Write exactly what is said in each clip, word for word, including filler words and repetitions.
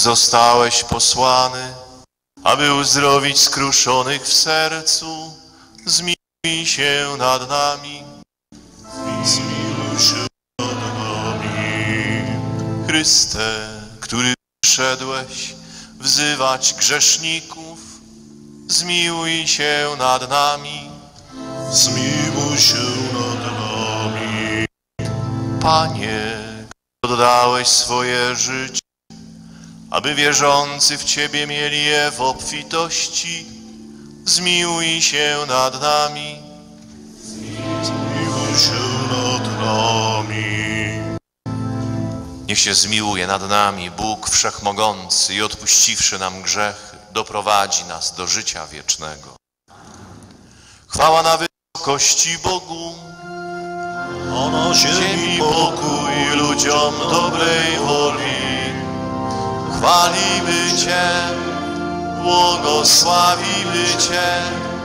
zostałeś posłany, aby uzdrowić skruszonych w sercu. Zmiłuj się nad nami. Zmiłuj się nad nami. Chryste, który przyszedłeś wzywać grzeszników, zmiłuj się nad nami. Zmiłuj się nad nami. Panie, oddałeś swoje życie, aby wierzący w Ciebie mieli je w obfitości, zmiłuj się nad nami. Zmiłuj się nad nami. Niech się zmiłuje nad nami Bóg Wszechmogący i odpuściwszy nam grzechy, doprowadzi nas do życia wiecznego. Chwała na wysokości Bogu, a na ziemi pokój ludziom dobrej woli. Chwalimy Cię, błogosławimy Cię,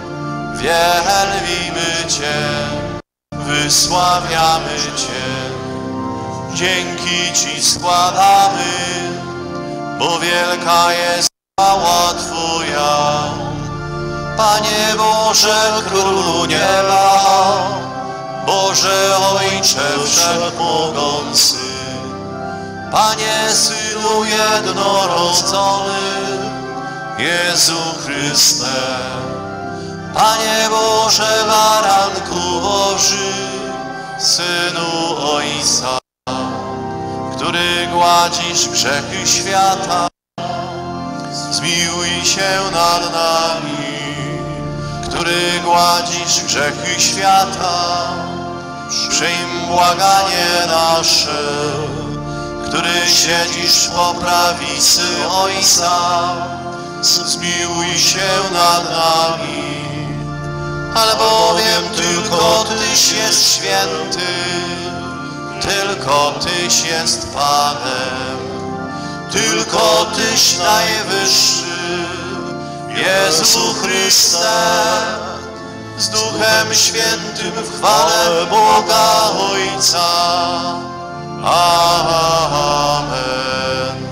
wielbimy Cię, wysławiamy Cię. Dzięki Ci składamy, bo wielka jest chwała Twoja. Panie Boże, Królu nieba, Boże Ojcze Wszechmogący, Panie Synu jednorodzony, Jezu Chryste, Panie Boże Baranku Boży, Synu Ojca, który gładzisz grzechy świata, zmiłuj się nad nami. Który gładzisz grzechy świata, przyjm błaganie nasze. Który siedzisz po prawicy Ojca, zmiłuj się nad nami. Albowiem tylko Tyś jest święty, tylko Tyś jest Panem, tylko Tyś najwyższy, Jezu Chryste, z Duchem Świętym w chwale Boga Ojca. Amen.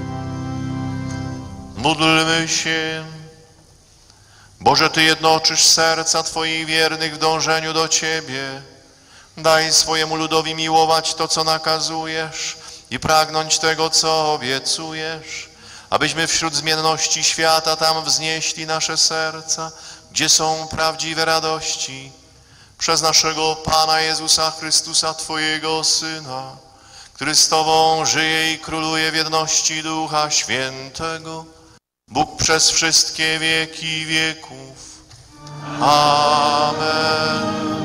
Módlmy się. Boże, Ty jednoczysz serca Twoich wiernych w dążeniu do Ciebie. Daj swojemu ludowi miłować to, co nakazujesz i pragnąć tego, co obiecujesz, abyśmy wśród zmienności świata tam wznieśli nasze serca, gdzie są prawdziwe radości, przez naszego Pana Jezusa Chrystusa, Twojego Syna, który z Tobą żyje i króluje w jedności Ducha Świętego, Bóg przez wszystkie wieki wieków. Amen.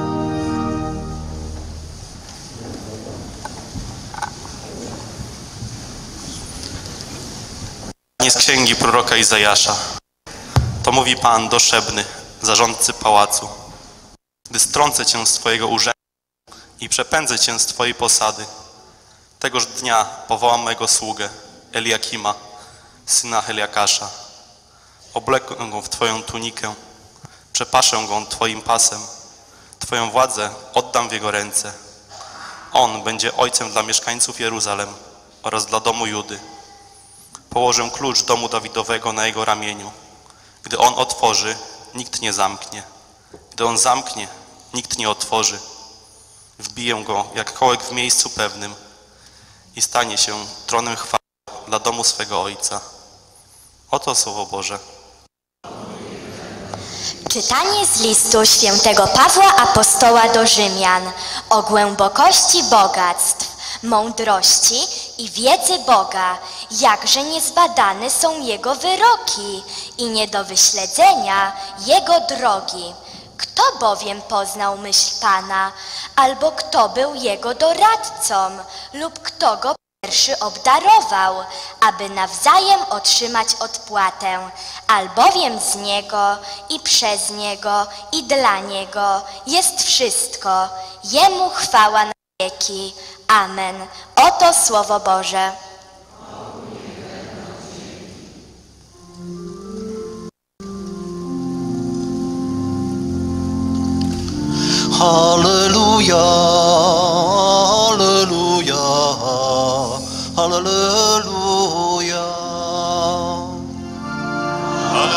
Z księgi proroka Izajasza. To mówi Pan doszczętny, zarządcy pałacu. Gdy strącę Cię z Twojego urzędu i przepędzę Cię z Twojej posady, tegoż dnia powołam mego sługę, Eliakima, syna Heliakasza. Oblekę go w Twoją tunikę, przepaszę go Twoim pasem, Twoją władzę oddam w jego ręce. On będzie ojcem dla mieszkańców Jeruzalem oraz dla domu Judy. Położę klucz domu Dawidowego na jego ramieniu. Gdy on otworzy, nikt nie zamknie. Gdy on zamknie, nikt nie otworzy. Wbiję go jak kołek w miejscu pewnym i stanie się tronem chwały dla domu swego Ojca. Oto Słowo Boże. Czytanie z listu świętego Pawła Apostoła do Rzymian o głębokości bogactw, mądrości i wiedzy Boga, jakże niezbadane są Jego wyroki i nie do wyśledzenia Jego drogi. Kto bowiem poznał myśl Pana, albo kto był Jego doradcą, lub kto Go pierwszy obdarował, aby nawzajem otrzymać odpłatę, albowiem z Niego i przez Niego i dla Niego jest wszystko. Jemu chwała na wieki. Amen. Oto Słowo Boże. Halleluja, halleluja, halleluja.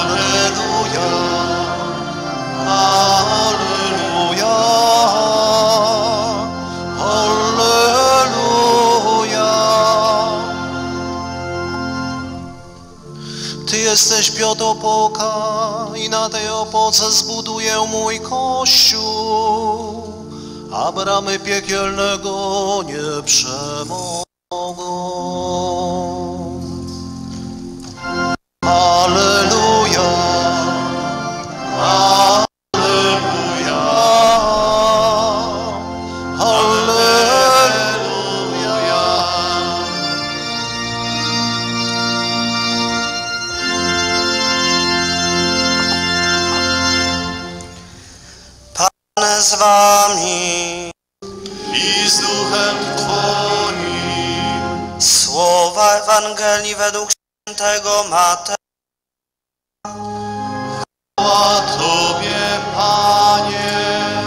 Alleluja, Alleluja, Alleluja. Ty jesteś Piotr opoka i na tej opoce zbuduję mój Kościół, a bramy piekielnego nie przemogą. Alleluja, Alleluja, Alleluja. Pan z wami I z duchem Twoim. słowa Ewangelii według świętego Mateusza. Chwała Tobie, Panie.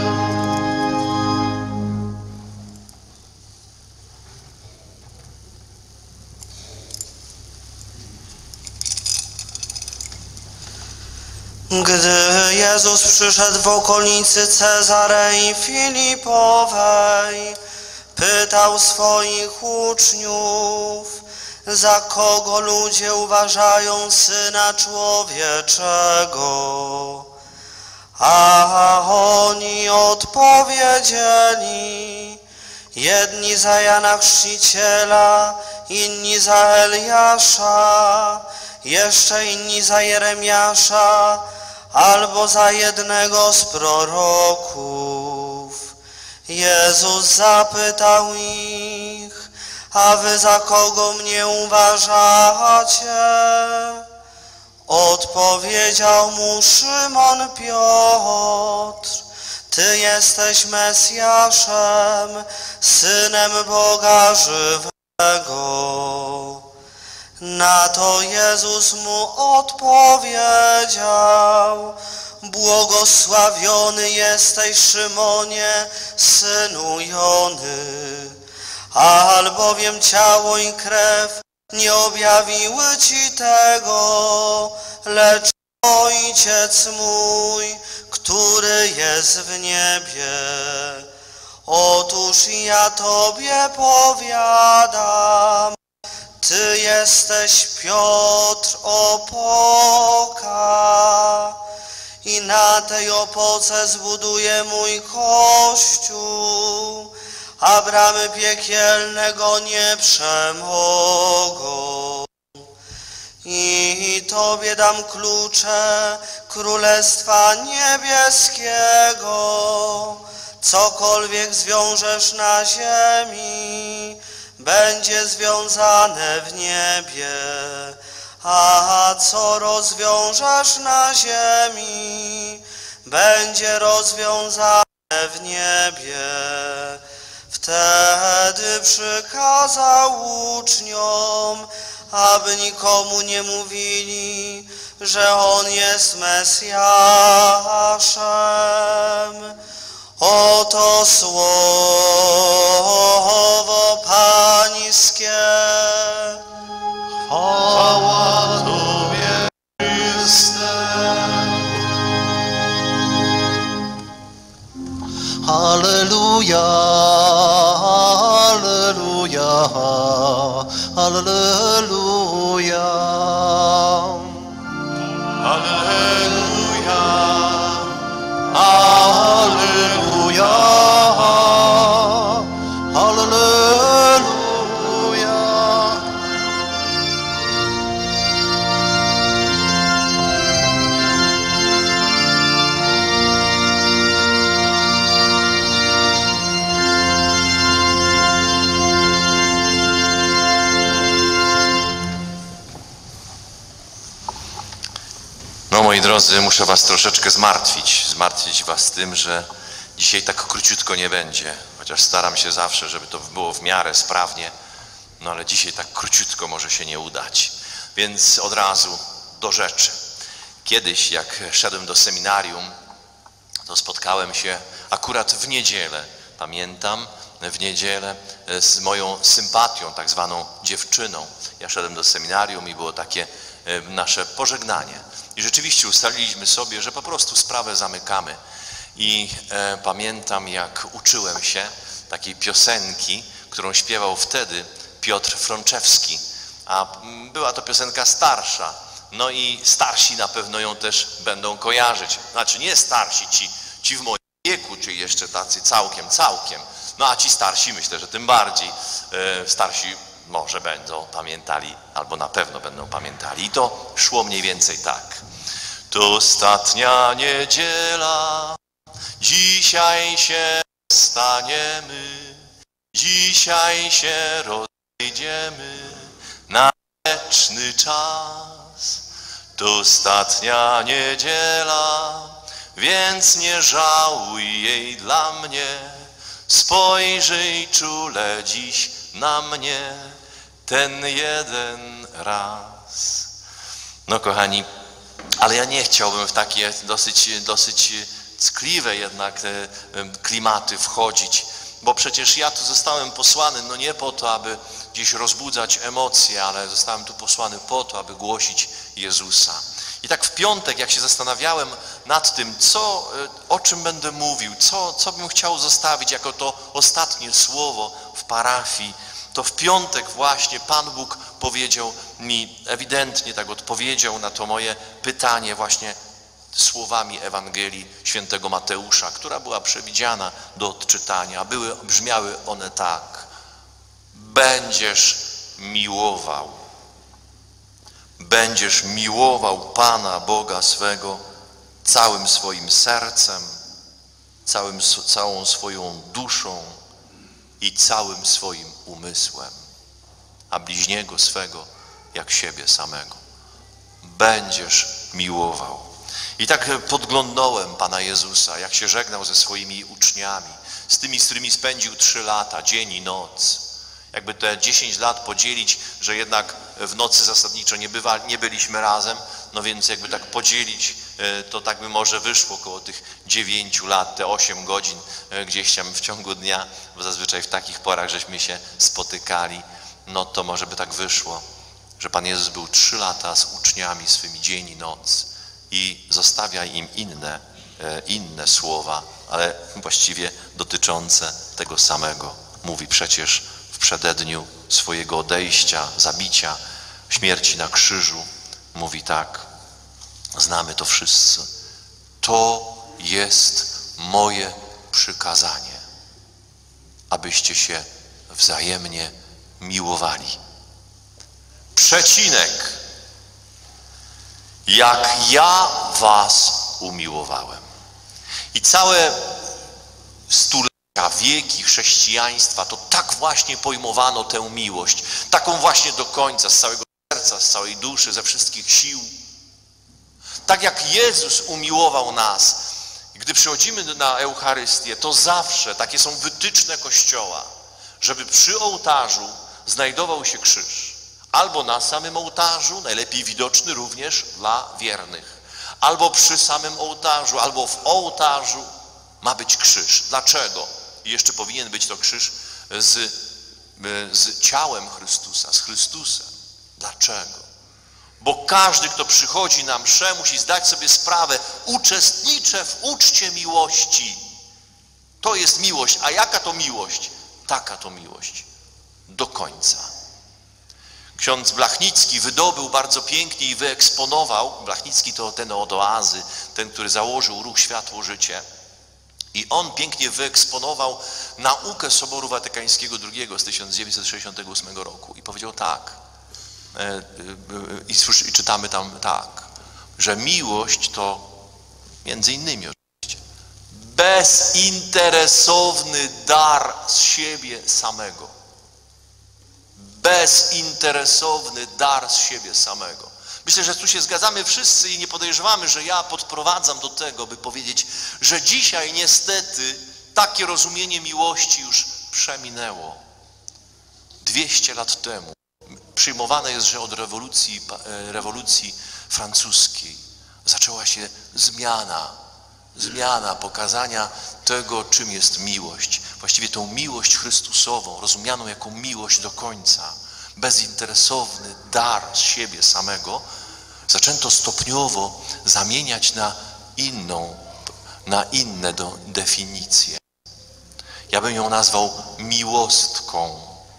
Gdy Jezus przyszedł w okolicy Cezarei Filipowej, pytał swoich uczniów, za kogo ludzie uważają Syna Człowieczego. A oni odpowiedzieli, jedni za Jana Chrzciciela, inni za Eliasza, jeszcze inni za Jeremiasza, albo za jednego z proroków. Jezus zapytał ich, a wy za kogo mnie uważacie? Odpowiedział mu Szymon Piotr, ty jesteś Mesjaszem, Synem Boga żywego. Na to Jezus mu odpowiedział, błogosławiony jesteś, Szymonie, synu Jony, albowiem ciało i krew nie objawiły ci tego, lecz Ojciec mój, który jest w niebie. Otóż ja tobie powiadam, ty jesteś Piotr opoka i na tej opoce zbuduję mój Kościół, a bramy piekielnego nie przemogą. I tobie dam klucze Królestwa Niebieskiego. Cokolwiek zwiążesz na ziemi, będzie związane w niebie, a co rozwiążesz na ziemi, będzie rozwiązane w niebie. Wtedy przykazał uczniom, aby nikomu nie mówili, że On jest Mesjaszem. Oto słowo Pańskie. Chwała Tobie, Chryste. Alleluja, Alleluja, Alleluja. Alleluja. Alleluja, Alleluja. No moi drodzy, muszę was troszeczkę zmartwić. Zmartwić was tym, że dzisiaj tak króciutko nie będzie. Chociaż staram się zawsze, żeby to było w miarę sprawnie. No ale dzisiaj tak króciutko może się nie udać. Więc od razu do rzeczy. Kiedyś jak szedłem do seminarium, to spotkałem się akurat w niedzielę. Pamiętam, w niedzielę z moją sympatią, tak zwaną dziewczyną. Ja szedłem do seminarium i było takie nasze pożegnanie. I rzeczywiście ustaliliśmy sobie, że po prostu sprawę zamykamy. I e, pamiętam, jak uczyłem się takiej piosenki, którą śpiewał wtedy Piotr Frączewski, a była to piosenka starsza. No i starsi na pewno ją też będą kojarzyć. Znaczy nie starsi, ci, ci w moim wieku, czyli jeszcze tacy całkiem, całkiem. No a ci starsi myślę, że tym bardziej. E, starsi może będą pamiętali, albo na pewno będą pamiętali. I to szło mniej więcej tak. To ostatnia niedziela, dzisiaj się staniemy, dzisiaj się rozejdziemy na wieczny czas. To ostatnia niedziela, więc nie żałuj jej dla mnie. Spojrzyj czule dziś na mnie ten jeden raz. No kochani, ale ja nie chciałbym w takie dosyć, dosyć ckliwe jednak te klimaty wchodzić, bo przecież ja tu zostałem posłany, no nie po to, aby gdzieś rozbudzać emocje, ale zostałem tu posłany po to, aby głosić Jezusa. I tak w piątek, jak się zastanawiałem nad tym, co, o czym będę mówił, co, co bym chciał zostawić jako to ostatnie słowo w parafii, to w piątek właśnie Pan Bóg powiedział mi, ewidentnie tak odpowiedział na to moje pytanie właśnie słowami Ewangelii świętego Mateusza, która była przewidziana do odczytania. Były, brzmiały one tak. Będziesz miłował. Będziesz miłował Pana Boga swego całym swoim sercem, całym, całą swoją duszą i całym swoim umysłem, a bliźniego swego jak siebie samego. Będziesz miłował. I tak podglądnąłem Pana Jezusa, jak się żegnał ze swoimi uczniami, z tymi, z którymi spędził trzy lata, dzień i noc. Jakby te dziesięć lat podzielić, że jednak w nocy zasadniczo nie, bywa, nie byliśmy razem, no więc jakby tak podzielić, to tak by może wyszło około tych dziewięciu lat, te osiem godzin gdzieś tam w ciągu dnia, bo zazwyczaj w takich porach żeśmy się spotykali, no to może by tak wyszło, że Pan Jezus był trzy lata z uczniami swymi dzień i noc i zostawia im inne, inne słowa, ale właściwie dotyczące tego samego. Mówi przecież w przededniu swojego odejścia, zabicia, śmierci na krzyżu, mówi tak, znamy to wszyscy, to jest moje przykazanie, abyście się wzajemnie miłowali. Przecinek, jak ja was umiłowałem. I całe stulecia, wieki chrześcijaństwa, to tak właśnie pojmowano tę miłość, taką właśnie do końca, z całego serca, z całej duszy, ze wszystkich sił. Tak jak Jezus umiłował nas, gdy przychodzimy na Eucharystię, to zawsze takie są wytyczne Kościoła, żeby przy ołtarzu znajdował się krzyż. Albo na samym ołtarzu, najlepiej widoczny również dla wiernych. Albo przy samym ołtarzu, albo w ołtarzu ma być krzyż. Dlaczego? I jeszcze powinien być to krzyż z, z ciałem Chrystusa, z Chrystusem. Dlaczego? Bo każdy, kto przychodzi na mszę, musi zdać sobie sprawę, uczestniczę w uczcie miłości. To jest miłość. A jaka to miłość? Taka to miłość. Do końca. Ksiądz Blachnicki wydobył bardzo pięknie i wyeksponował, Blachnicki to ten od oazy, ten, który założył ruch Światło Życie, i on pięknie wyeksponował naukę Soboru Watykańskiego drugiego z tysiąc dziewięćset sześćdziesiątego ósmego roku i powiedział tak, i, i czytamy tam tak, że miłość to między innymi oczywiście bezinteresowny dar z siebie samego. Bezinteresowny dar z siebie samego. Myślę, że tu się zgadzamy wszyscy i nie podejrzewamy, że ja podprowadzam do tego, by powiedzieć, że dzisiaj niestety takie rozumienie miłości już przeminęło. dwieście lat temu przyjmowane jest, że od rewolucji, rewolucji francuskiej zaczęła się zmiana, zmiana pokazania tego, czym jest miłość. Właściwie tą miłość Chrystusową, rozumianą jako miłość do końca. Bezinteresowny dar z siebie samego Zaczęto stopniowo zamieniać na inną, na inne do, definicje. Ja bym ją nazwał miłostką.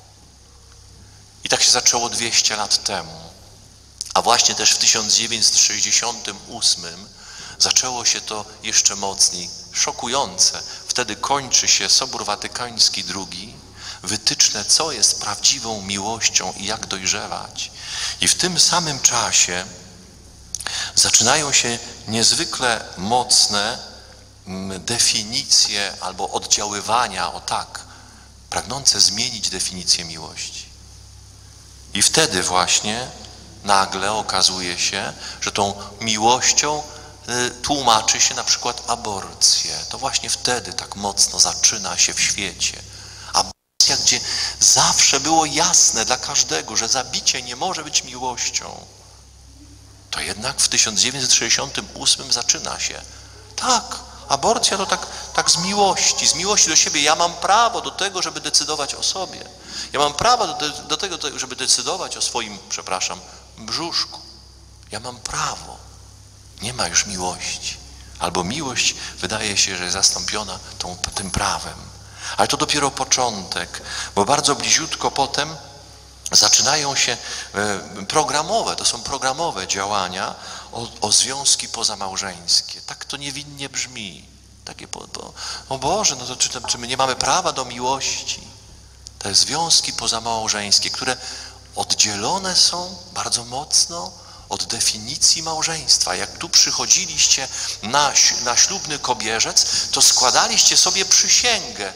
I tak się zaczęło dwieście lat temu. A właśnie też w tysiąc dziewięćset sześćdziesiątym ósmym zaczęło się to jeszcze mocniej, szokujące. Wtedy kończy się Sobór Watykański drugi, wytyczne, co jest prawdziwą miłością i jak dojrzewać. I w tym samym czasie zaczynają się niezwykle mocne definicje albo oddziaływania, o tak, pragnące zmienić definicję miłości. I wtedy właśnie nagle okazuje się, że tą miłością tłumaczy się na przykład aborcję. To właśnie wtedy tak mocno zaczyna się w świecie. Aborcja, gdzie zawsze było jasne dla każdego, że zabicie nie może być miłością. To jednak w tysiąc dziewięćset sześćdziesiątym ósmym zaczyna się. Tak, aborcja to tak, tak z miłości, z miłości do siebie. Ja mam prawo do tego, żeby decydować o sobie. Ja mam prawo do, do tego, żeby decydować o swoim, przepraszam, brzuszku. Ja mam prawo. Nie ma już miłości. Albo miłość wydaje się, że jest zastąpiona tą, tym prawem. Ale to dopiero początek, bo bardzo bliziutko potem zaczynają się programowe, to są programowe działania o, o związki pozamałżeńskie. Tak to niewinnie brzmi. Takie, po, po, o Boże, no to czy, czy my nie mamy prawa do miłości? Te związki pozamałżeńskie, które oddzielone są bardzo mocno od definicji małżeństwa. Jak tu przychodziliście na, na ślubny kobierzec, to składaliście sobie przysięgę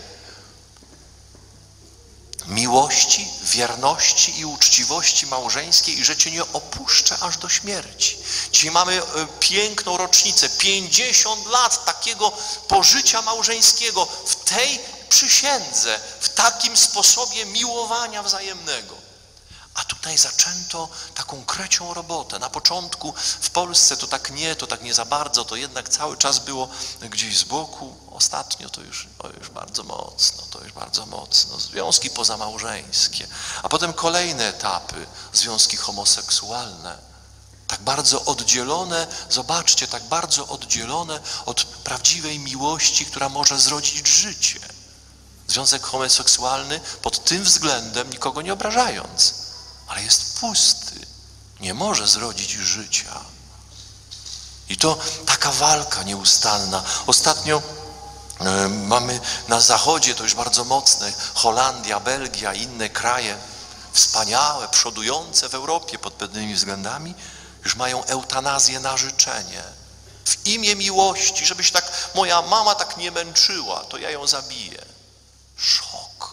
miłości, wierności i uczciwości małżeńskiej i że cię nie opuszczę aż do śmierci. Dzisiaj mamy piękną rocznicę, pięćdziesiąt lat takiego pożycia małżeńskiego w tej przysiędze, w takim sposobie miłowania wzajemnego. A tutaj zaczęto taką krecią robotę. Na początku w Polsce to tak nie, to tak nie za bardzo, to jednak cały czas było gdzieś z boku. Ostatnio to już, to już bardzo mocno, to już bardzo mocno. Związki pozamałżeńskie. A potem kolejne etapy, związki homoseksualne. Tak bardzo oddzielone, zobaczcie, tak bardzo oddzielone od prawdziwej miłości, która może zrodzić życie. Związek homoseksualny pod tym względem, nikogo nie obrażając, ale jest pusty, nie może zrodzić życia. I to taka walka nieustanna. Ostatnio y, mamy na zachodzie, to już bardzo mocne, Holandia, Belgia, inne kraje, wspaniałe, przodujące w Europie pod pewnymi względami, już mają eutanazję na życzenie. W imię miłości, żebyś tak, moja mama tak nie męczyła, to ja ją zabiję. Szok.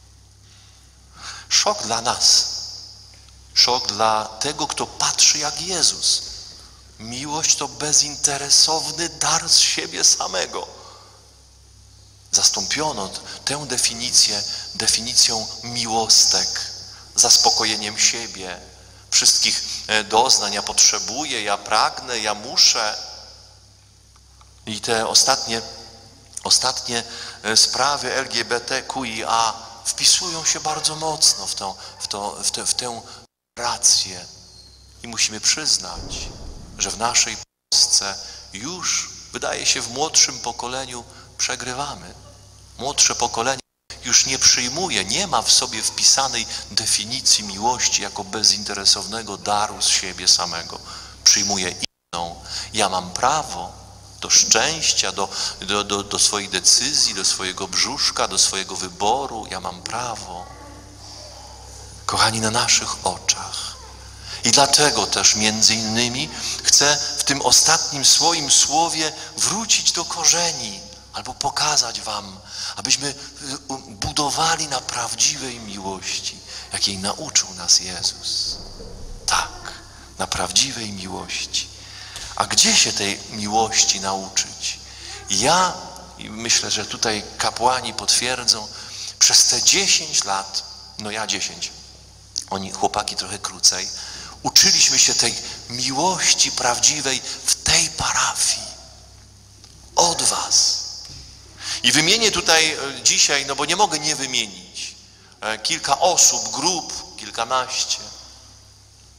Szok dla nas. Szok dla tego, kto patrzy jak Jezus. Miłość to bezinteresowny dar z siebie samego. Zastąpiono tę definicję definicją miłostek, zaspokojeniem siebie, wszystkich doznań. Ja potrzebuję, ja pragnę, ja muszę. I te ostatnie, ostatnie sprawy L G B T Q I A wpisują się bardzo mocno w, to, w, to, w, te, w tę rację. I musimy przyznać, że w naszej Polsce już, wydaje się, w młodszym pokoleniu przegrywamy. Młodsze pokolenie już nie przyjmuje, nie ma w sobie wpisanej definicji miłości jako bezinteresownego daru z siebie samego. Przyjmuje inną. Ja mam prawo do szczęścia, do, do, do, do swojej decyzji, do swojego brzuszka, do swojego wyboru. Ja mam prawo. Kochani, na naszych oczach. I dlatego też między innymi chcę w tym ostatnim swoim słowie wrócić do korzeni albo pokazać wam, abyśmy budowali na prawdziwej miłości, jakiej nauczył nas Jezus. Tak, na prawdziwej miłości. A gdzie się tej miłości nauczyć? Ja, i myślę, że tutaj kapłani potwierdzą, przez te dziesięć lat, no ja dziesięć, oni, chłopaki trochę krócej, uczyliśmy się tej miłości prawdziwej w tej parafii. Od was. I wymienię tutaj dzisiaj, no bo nie mogę nie wymienić, kilka osób, grup, kilkanaście.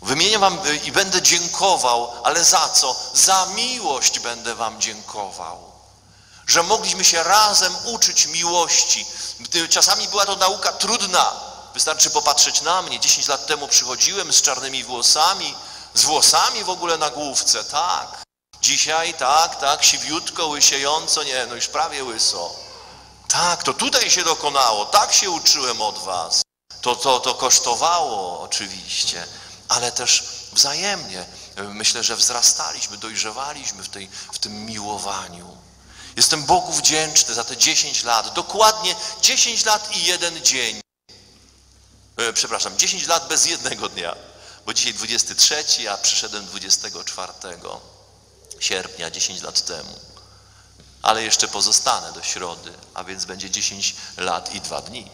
Wymienię wam i będę dziękował, ale za co? Za miłość będę wam dziękował. Że mogliśmy się razem uczyć miłości. Czasami była to nauka trudna. Wystarczy popatrzeć na mnie. dziesięć lat temu przychodziłem z czarnymi włosami, z włosami w ogóle na główce, tak. Dzisiaj tak, tak, siwiutko, łysiejąco, nie, no już prawie łyso. Tak, to tutaj się dokonało, tak się uczyłem od was. To, to, to kosztowało oczywiście, ale też wzajemnie. Myślę, że wzrastaliśmy, dojrzewaliśmy w, tej, w tym miłowaniu. Jestem Bogu wdzięczny za te dziesięć lat, dokładnie dziesięć lat i jeden dzień. E, przepraszam, dziesięć lat bez jednego dnia, bo dzisiaj dwudziesty trzeci, a przyszedłem dwudziestego czwartego sierpnia, dziesięć lat temu. Ale jeszcze pozostanę do środy, a więc będzie dziesięć lat i dwa dni.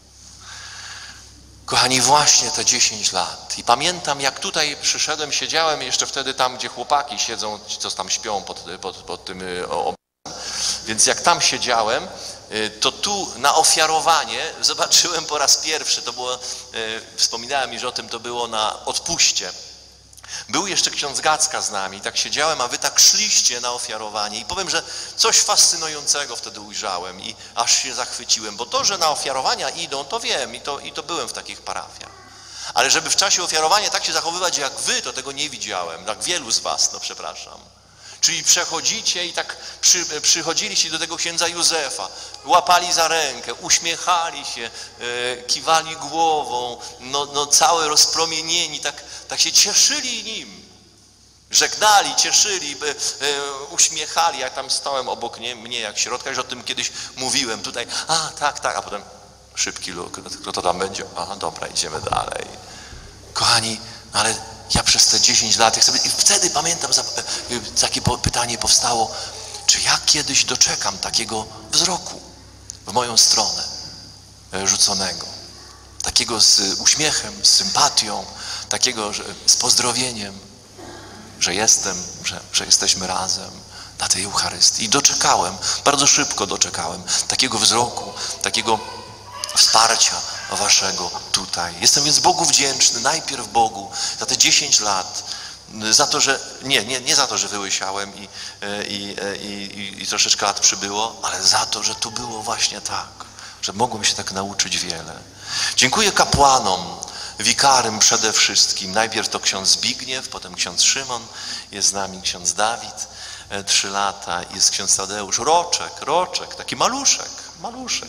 Kochani, właśnie te dziesięć lat. I pamiętam, jak tutaj przyszedłem, siedziałem jeszcze wtedy tam, gdzie chłopaki siedzą, ci co tam śpią pod, pod, pod tym obrazem. Więc jak tam siedziałem, to tu na ofiarowanie zobaczyłem po raz pierwszy, to było, wspominałem mi, że o tym to było na odpuście. Był jeszcze ksiądz Gacka z nami, tak siedziałem, a wy tak szliście na ofiarowanie i powiem, że coś fascynującego wtedy ujrzałem i aż się zachwyciłem, bo to, że na ofiarowania idą, to wiem i to, i to byłem w takich parafiach. Ale żeby w czasie ofiarowania tak się zachowywać jak wy, to tego nie widziałem, tak wielu z was, no przepraszam. Czyli przechodzicie i tak przy, przychodziliście do tego księdza Józefa, łapali za rękę, uśmiechali się, e, kiwali głową, no, no całe rozpromienieni, tak, tak się cieszyli nim. Żegnali, cieszyli, e, e, uśmiechali. Ja tam stałem obok nie, mnie jak środka, już o tym kiedyś mówiłem tutaj. A, tak, tak, a potem szybki luk, kto to tam będzie? Aha, dobra, idziemy dalej. Kochani, ale ja przez te dziesięć lat, jak sobie, i wtedy pamiętam, takie pytanie powstało, czy ja kiedyś doczekam takiego wzroku w moją stronę rzuconego, takiego z uśmiechem, z sympatią, takiego że, z pozdrowieniem, że jestem, że, że jesteśmy razem na tej Eucharystii. I doczekałem, bardzo szybko doczekałem takiego wzroku, takiego wsparcia waszego tutaj. Jestem więc Bogu wdzięczny, najpierw Bogu za te dziesięć lat, za to, że, nie, nie, nie za to, że wyłysiałem i, i, i, i troszeczkę lat przybyło, ale za to, że to było właśnie tak, że mogłem się tak nauczyć wiele. Dziękuję kapłanom, wikarym przede wszystkim. Najpierw to ksiądz Zbigniew, potem ksiądz Szymon, jest z nami ksiądz Dawid, trzy lata, jest ksiądz Tadeusz, roczek, roczek, taki maluszek, maluszek.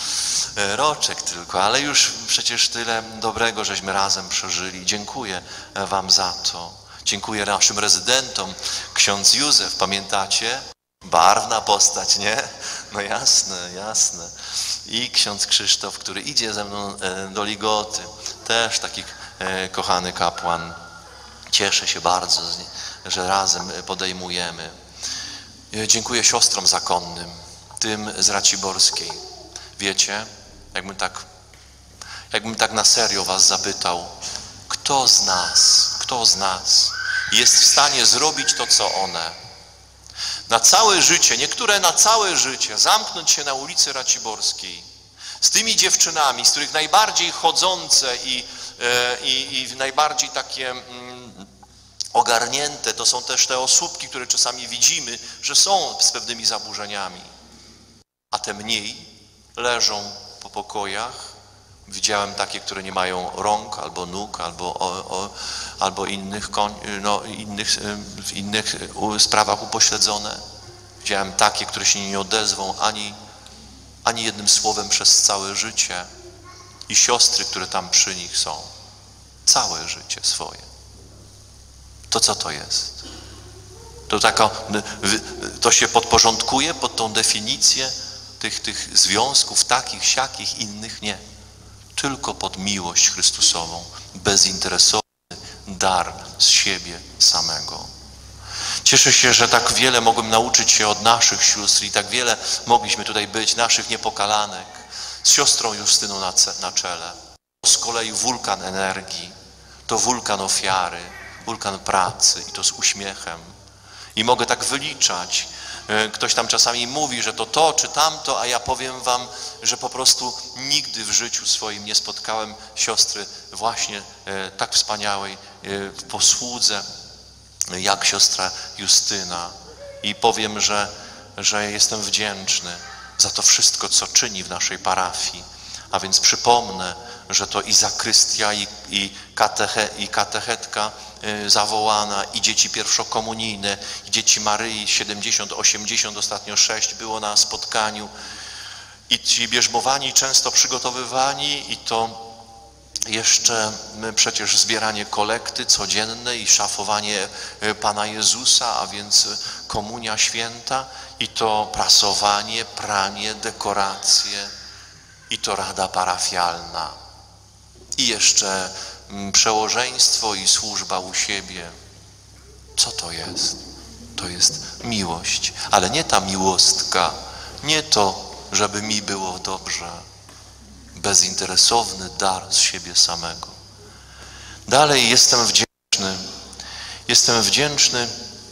Roczek tylko, ale już przecież tyle dobrego żeśmy razem przeżyli. Dziękuję wam za to. Dziękuję naszym rezydentom. Ksiądz Józef, pamiętacie? Barwna postać, nie? No jasne, jasne. I ksiądz Krzysztof, który idzie ze mną do Ligoty. Też taki kochany kapłan. Cieszę się bardzo, że razem podejmujemy. Dziękuję siostrom zakonnym, tym z Raciborskiej. Wiecie, jakbym tak, jakbym tak na serio was zapytał, kto z nas, kto z nas jest w stanie zrobić to, co one? Na całe życie, niektóre na całe życie, zamknąć się na ulicy Raciborskiej z tymi dziewczynami, z których najbardziej chodzące i, i, i najbardziej takie mm, ogarnięte, to są też te osóbki, które czasami widzimy, że są z pewnymi zaburzeniami, a te mniej leżą po pokojach. Widziałem takie, które nie mają rąk, albo nóg, albo, o, o, albo innych, no, innych, w innych sprawach upośledzone. Widziałem takie, które się nie odezwą ani, ani jednym słowem przez całe życie. I siostry, które tam przy nich są. Całe życie swoje. To co to jest? To, taka, to się podporządkuje pod tą definicję Tych, tych związków, takich, siakich, innych, nie. Tylko pod miłość Chrystusową, bezinteresowny dar z siebie samego. Cieszę się, że tak wiele mogłem nauczyć się od naszych sióstr i tak wiele mogliśmy tutaj być, naszych niepokalanek, z siostrą Justyną na, na czele. To z kolei wulkan energii, to wulkan ofiary, wulkan pracy i to z uśmiechem. I mogę tak wyliczać Ktoś tam czasami mówi, że to to czy tamto, a ja powiem wam, że po prostu nigdy w życiu swoim nie spotkałem siostry właśnie tak wspaniałej w posłudze jak siostra Justyna. I powiem, że, że jestem wdzięczny za to wszystko, co czyni w naszej parafii. A więc przypomnę, że to i zakrystia, i, i, kateche, i katechetka y, zawołana, i dzieci pierwszokomunijne, i dzieci Maryi, siedemdziesiąt, osiemdziesiąt, ostatnio sześć było na spotkaniu. I ci bierzmowani, często przygotowywani, i to jeszcze przecież zbieranie kolekty codzienne i szafowanie Pana Jezusa, a więc komunia święta, i to prasowanie, pranie, dekoracje, i to rada parafialna. I jeszcze przełożeństwo i służba u siebie. Co to jest? To jest miłość, ale nie ta miłostka, nie to, żeby mi było dobrze. Bezinteresowny dar z siebie samego. Dalej jestem wdzięczny. Jestem wdzięczny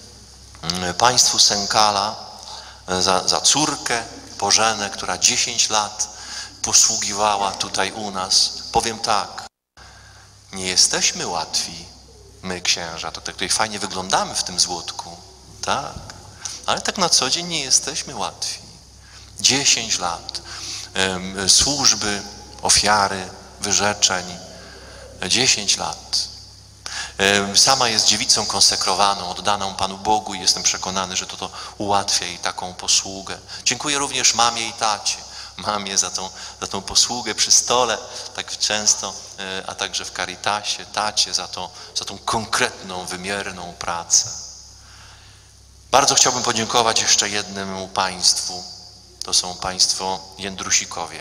państwu Sękala za, za córkę Bożenę, która dziesięć lat posługiwała tutaj u nas. Powiem tak, nie jesteśmy łatwi, my księża, to tutaj fajnie wyglądamy w tym złotku, tak, ale tak na co dzień nie jesteśmy łatwi. Dziesięć lat um, służby, ofiary, wyrzeczeń, dziesięć lat. Um, sama jest dziewicą konsekrowaną, oddaną Panu Bogu i jestem przekonany, że to, to ułatwia jej taką posługę. Dziękuję również mamie i tacie. Mamie za tą, za tą posługę przy stole, tak często, a także w Caritasie, tacie za, to, za tą konkretną, wymierną pracę. Bardzo chciałbym podziękować jeszcze jednemu państwu. To są państwo Jędrusikowie.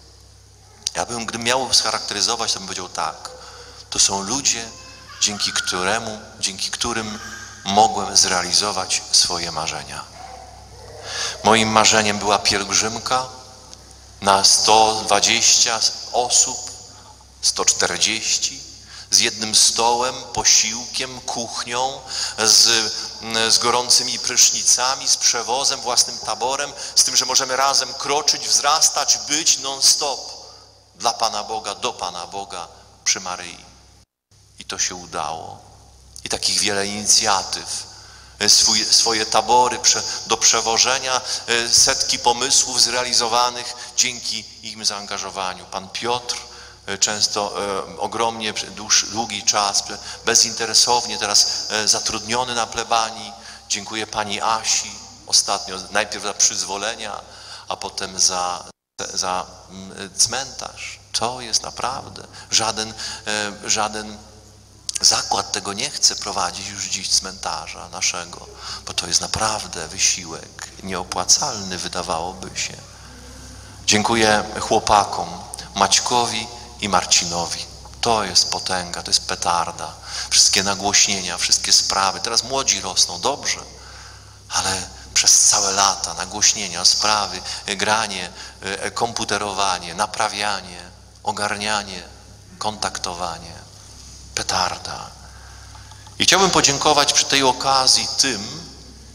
Ja bym, gdybym miał scharakteryzować, to bym powiedział tak. To są ludzie, dzięki któremu, dzięki którym mogłem zrealizować swoje marzenia. Moim marzeniem była pielgrzymka na sto dwadzieścia osób, sto czterdzieści, z jednym stołem, posiłkiem, kuchnią, z, z gorącymi prysznicami, z przewozem, własnym taborem, z tym, że możemy razem kroczyć, wzrastać, być non-stop dla Pana Boga, do Pana Boga przy Maryi. I to się udało. I takich wiele inicjatyw. Swój, swoje tabory do przewożenia, setki pomysłów zrealizowanych dzięki im zaangażowaniu. Pan Piotr często ogromnie, dłuż, długi czas, bezinteresownie teraz zatrudniony na plebanii. Dziękuję Pani Asi ostatnio, najpierw za przyzwolenia, a potem za, za cmentarz. To jest naprawdę żaden, żaden zakład tego nie chce prowadzić już dziś cmentarza naszego, bo to jest naprawdę wysiłek nieopłacalny, wydawałoby się. Dziękuję chłopakom, Maćkowi i Marcinowi. To jest potęga, to jest petarda. Wszystkie nagłośnienia, wszystkie sprawy. Teraz młodzi rosną, dobrze, ale przez całe lata nagłośnienia, sprawy, granie, komputerowanie, naprawianie, ogarnianie, kontaktowanie. Petarda. I chciałbym podziękować przy tej okazji tym,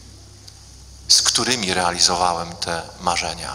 z którymi realizowałem te marzenia.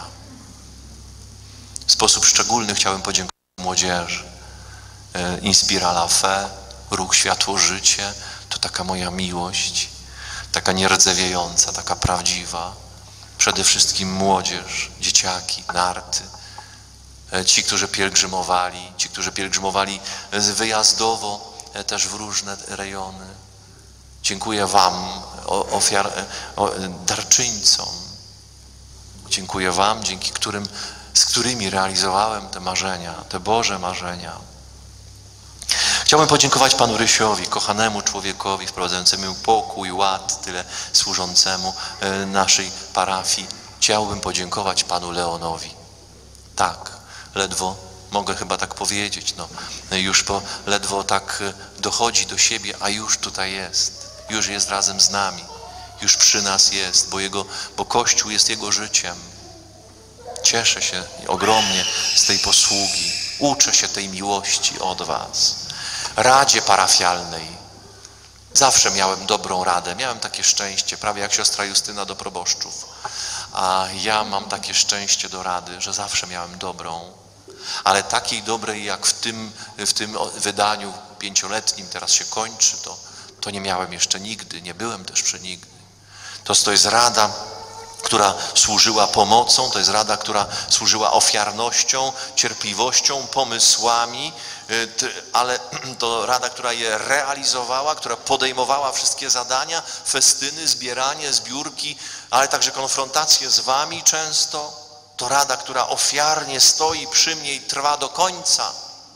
W sposób szczególny chciałbym podziękować młodzieży. Inspira la Fe, Ruch Światło Życie, to taka moja miłość, taka nierdzewiejąca, taka prawdziwa. Przede wszystkim młodzież, dzieciaki, narty. Ci, którzy pielgrzymowali, ci, którzy pielgrzymowali wyjazdowo też w różne rejony. Dziękuję Wam, ofiar, darczyńcom. Dziękuję Wam, dzięki którym, z którymi realizowałem te marzenia, te Boże marzenia. Chciałbym podziękować Panu Rysiowi, kochanemu człowiekowi, wprowadzającemu pokój, ład, tyle służącemu naszej parafii. Chciałbym podziękować Panu Leonowi. Tak, ledwo mogę chyba tak powiedzieć, no, już po, ledwo tak dochodzi do siebie, a już tutaj jest, już jest razem z nami, już przy nas jest, bo, jego, bo Kościół jest Jego życiem. Cieszę się ogromnie z tej posługi, uczę się tej miłości od Was. Radzie parafialnej Zawsze miałem dobrą radę, miałem takie szczęście, prawie jak siostra Justyna do proboszczów. A ja mam takie szczęście do rady, że zawsze miałem dobrą, ale takiej dobrej jak w tym, w tym wydaniu pięcioletnim, teraz się kończy, to, to nie miałem jeszcze nigdy, nie byłem też przenigdy. To, to jest rada, która służyła pomocą, to jest rada, która służyła ofiarnością, cierpliwością, pomysłami, ale to rada, która je realizowała, która podejmowała wszystkie zadania, festyny, zbieranie, zbiórki, ale także konfrontacje z wami często. To rada, która ofiarnie stoi przy mnie i trwa do końca.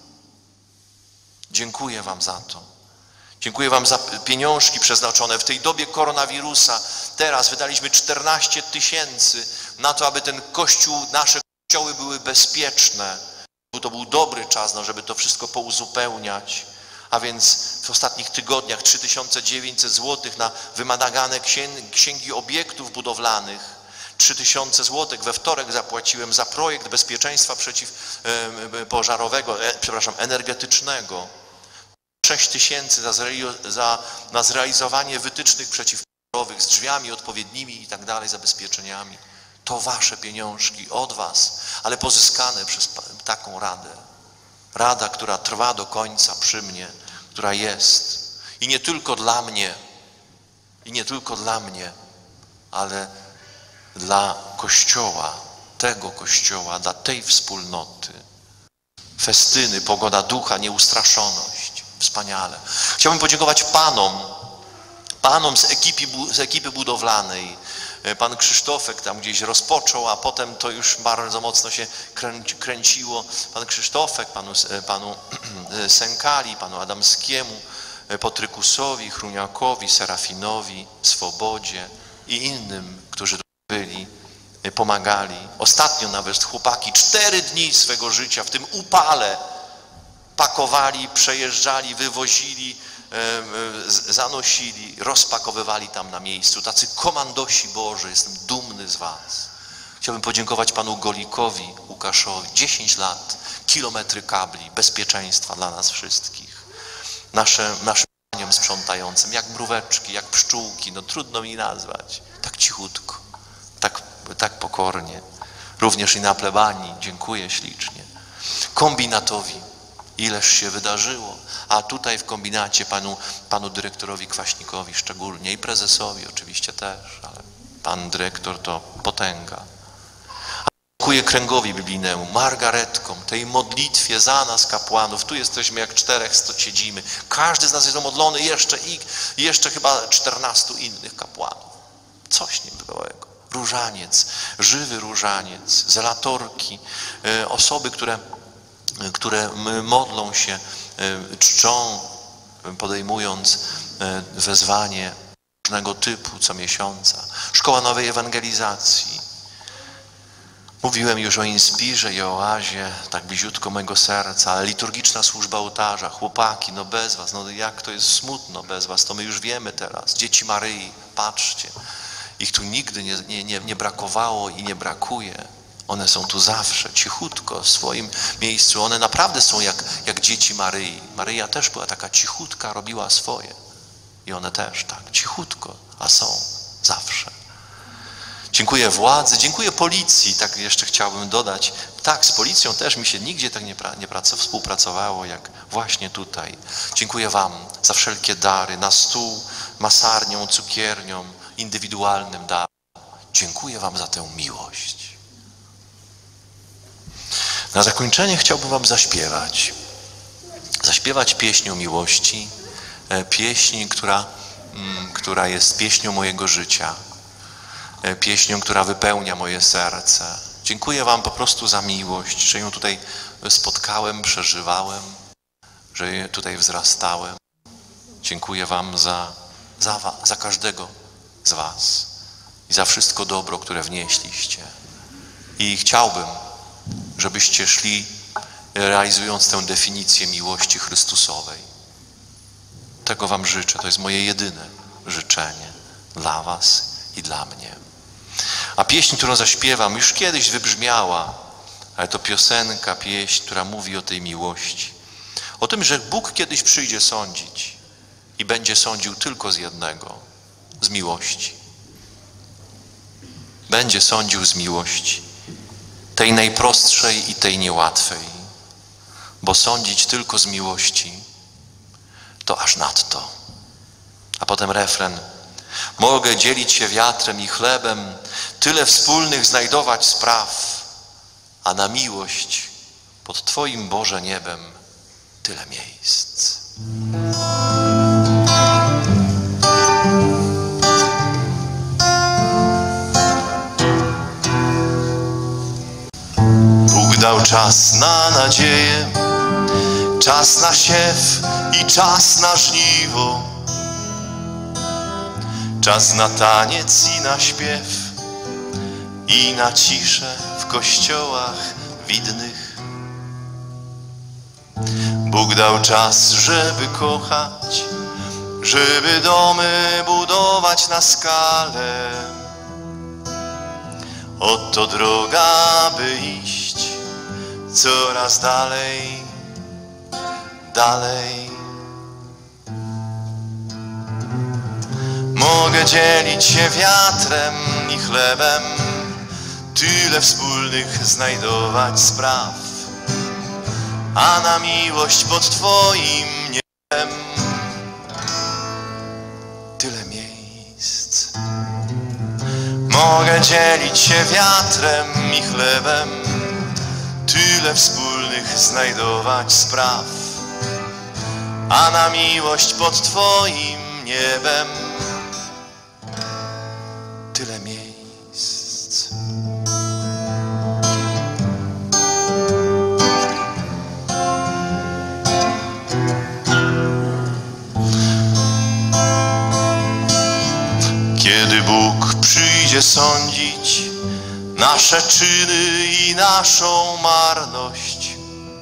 Dziękuję wam za to. Dziękuję wam za pieniążki przeznaczone w tej dobie koronawirusa. Teraz wydaliśmy czternaście tysięcy na to, aby ten kościół, nasze kościoły były bezpieczne. To był dobry czas, no, żeby to wszystko pouzupełniać. A więc w ostatnich tygodniach trzy tysiące dziewięćset złotych na wymagane księgi obiektów budowlanych. trzy tysiące złotych we wtorek zapłaciłem za projekt bezpieczeństwa przeciwpożarowego, e, przepraszam, energetycznego. sześć tysięcy za, za, na zrealizowanie wytycznych przeciwpożarowych z drzwiami odpowiednimi i tak dalej, zabezpieczeniami. To wasze pieniążki od was, ale pozyskane przez taką radę. Rada, która trwa do końca przy mnie, która jest. I nie tylko dla mnie, i nie tylko dla mnie, ale dla Kościoła, tego Kościoła, dla tej wspólnoty. Festyny, pogoda ducha, nieustraszoność. Wspaniale. Chciałbym podziękować panom, panom z ekipy, z ekipy budowlanej. Pan Krzysztofek tam gdzieś rozpoczął, a potem to już bardzo mocno się kręciło. Pan Krzysztofek, panu, panu Sękali, panu Adamskiemu, Potrykusowi, Chruniakowi, Serafinowi, Swobodzie i innym, którzy tu byli, pomagali. Ostatnio nawet chłopaki cztery dni swego życia w tym upale pakowali, przejeżdżali, wywozili, zanosili, rozpakowywali tam na miejscu. Tacy komandosi Boży, jestem dumny z was. Chciałbym podziękować panu Golikowi, Łukaszowi. dziesięć lat, kilometry kabli, bezpieczeństwa dla nas wszystkich. Nasze, naszym paniom sprzątającym, jak mróweczki, jak pszczółki, no trudno mi nazwać. Tak cichutko, tak, tak pokornie. Również i na plebanii, dziękuję ślicznie. Kombinatowi, ileż się wydarzyło. A tutaj w kombinacie panu, panu dyrektorowi Kwaśnikowi szczególnie i prezesowi oczywiście też, ale pan dyrektor to potęga. Dziękuję kręgowi biblijnemu, Margaretkom, tej modlitwie za nas kapłanów. Tu jesteśmy jak czterech sto siedzimy. Każdy z nas jest omodlony jeszcze i jeszcze chyba czternastu innych kapłanów. Coś niebywałego. Różaniec, żywy różaniec, zelatorki, osoby, które, które modlą się, czczą, podejmując wezwanie różnego typu co miesiąca. Szkoła Nowej Ewangelizacji. Mówiłem już o Inspirze i o oazie, tak bliziutko mego serca, ale liturgiczna służba ołtarza, chłopaki, no bez was, no jak to jest smutno bez was, to my już wiemy teraz. Dzieci Maryi, patrzcie, ich tu nigdy nie, nie, nie, nie brakowało i nie brakuje. One są tu zawsze, cichutko, w swoim miejscu. One naprawdę są jak, jak dzieci Maryi. Maryja też była taka cichutka, robiła swoje. I one też tak, cichutko, a są zawsze. Dziękuję władzy, dziękuję policji, tak jeszcze chciałbym dodać. Tak, z policją też mi się nigdzie tak nie, pra, nie prac, współpracowało, jak właśnie tutaj. Dziękuję wam za wszelkie dary, na stół, masarnią, cukiernią, indywidualnym darem. Dziękuję wam za tę miłość. Na zakończenie chciałbym wam zaśpiewać. Zaśpiewać pieśń o miłości, pieśń, która, która jest pieśnią mojego życia, pieśnią, która wypełnia moje serce. Dziękuję wam po prostu za miłość, że ją tutaj spotkałem, przeżywałem, że tutaj wzrastałem. Dziękuję wam za, za, za każdego z was i za wszystko dobro, które wnieśliście. I chciałbym, żebyście szli, realizując tę definicję miłości Chrystusowej. Tego wam życzę. To jest moje jedyne życzenie dla was i dla mnie. A pieśń, którą zaśpiewam, już kiedyś wybrzmiała, ale to piosenka, pieśń, która mówi o tej miłości. O tym, że Bóg kiedyś przyjdzie sądzić i będzie sądził tylko z jednego, z miłości. Będzie sądził z miłości, tej najprostszej i tej niełatwej, bo sądzić tylko z miłości to aż nadto. A potem refren. Mogę dzielić się wiatrem i chlebem, tyle wspólnych znajdować spraw, a na miłość pod Twoim, Boże, niebem tyle miejsc. Bóg dał czas na nadzieję, czas na siew i czas na żniwo, czas na taniec i na śpiew i na ciszę w kościołach widnych. Bóg dał czas, żeby kochać, żeby domy budować na skalę. Oto droga, by iść coraz dalej, dalej. Mogę dzielić się wiatrem i chlebem, tyle wspólnych znajdować spraw, a na miłość pod Twoim niebem tyle miejsc. Mogę dzielić się wiatrem i chlebem, tyle wspólnych znajdować spraw, a na miłość pod Twoim niebem tyle miejsc. Kiedy Bóg przyjdzie sądzić nasze czyny i naszą marność,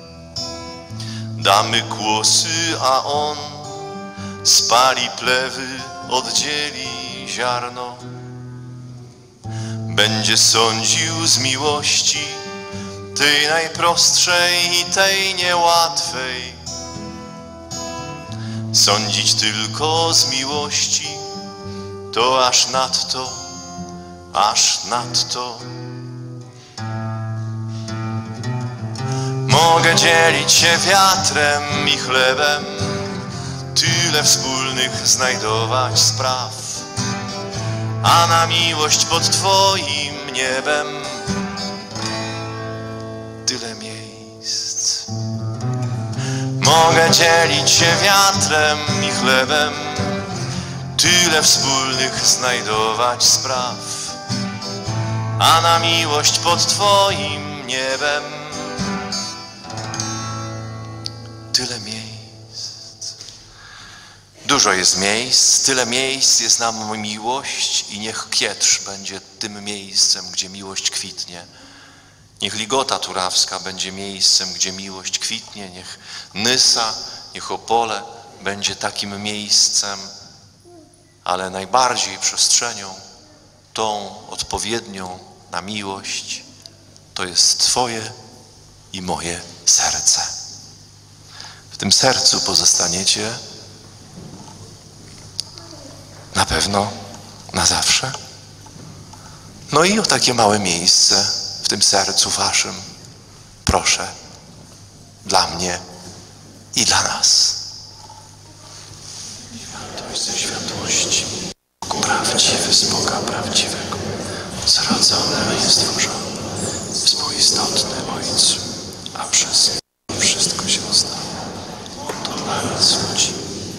damy głosy, a On spali plewy, oddzieli ziarno. Będzie sądził z miłości, tej najprostszej i tej niełatwej. Sądzić tylko z miłości to aż nadto, aż nadto. Mogę dzielić się wiatrem i chlebem, tyle wspólnych znajdować spraw, a na miłość pod Twoim niebem tyle miejsc. Mogę dzielić się wiatrem i chlebem, tyle wspólnych znajdować spraw, a na miłość pod Twoim niebem tyle miejsc. Dużo jest miejsc, tyle miejsc jest nam miłość i niech Kietrz będzie tym miejscem, gdzie miłość kwitnie. Niech Ligota Turawska będzie miejscem, gdzie miłość kwitnie. Niech Nysa, niech Opole będzie takim miejscem, ale najbardziej przestrzenią, tą odpowiednią na miłość, to jest Twoje i moje serce. W tym sercu pozostaniecie na pewno na zawsze. No i o takie małe miejsce w tym sercu waszym proszę dla mnie i dla nas. Światłość ze światłości, Bóg prawdziwy z Boga prawdziwego, zrodzony i stworzony, współistotny Ojcu, a przez Niego wszystko się stało. To dla nas ludzi.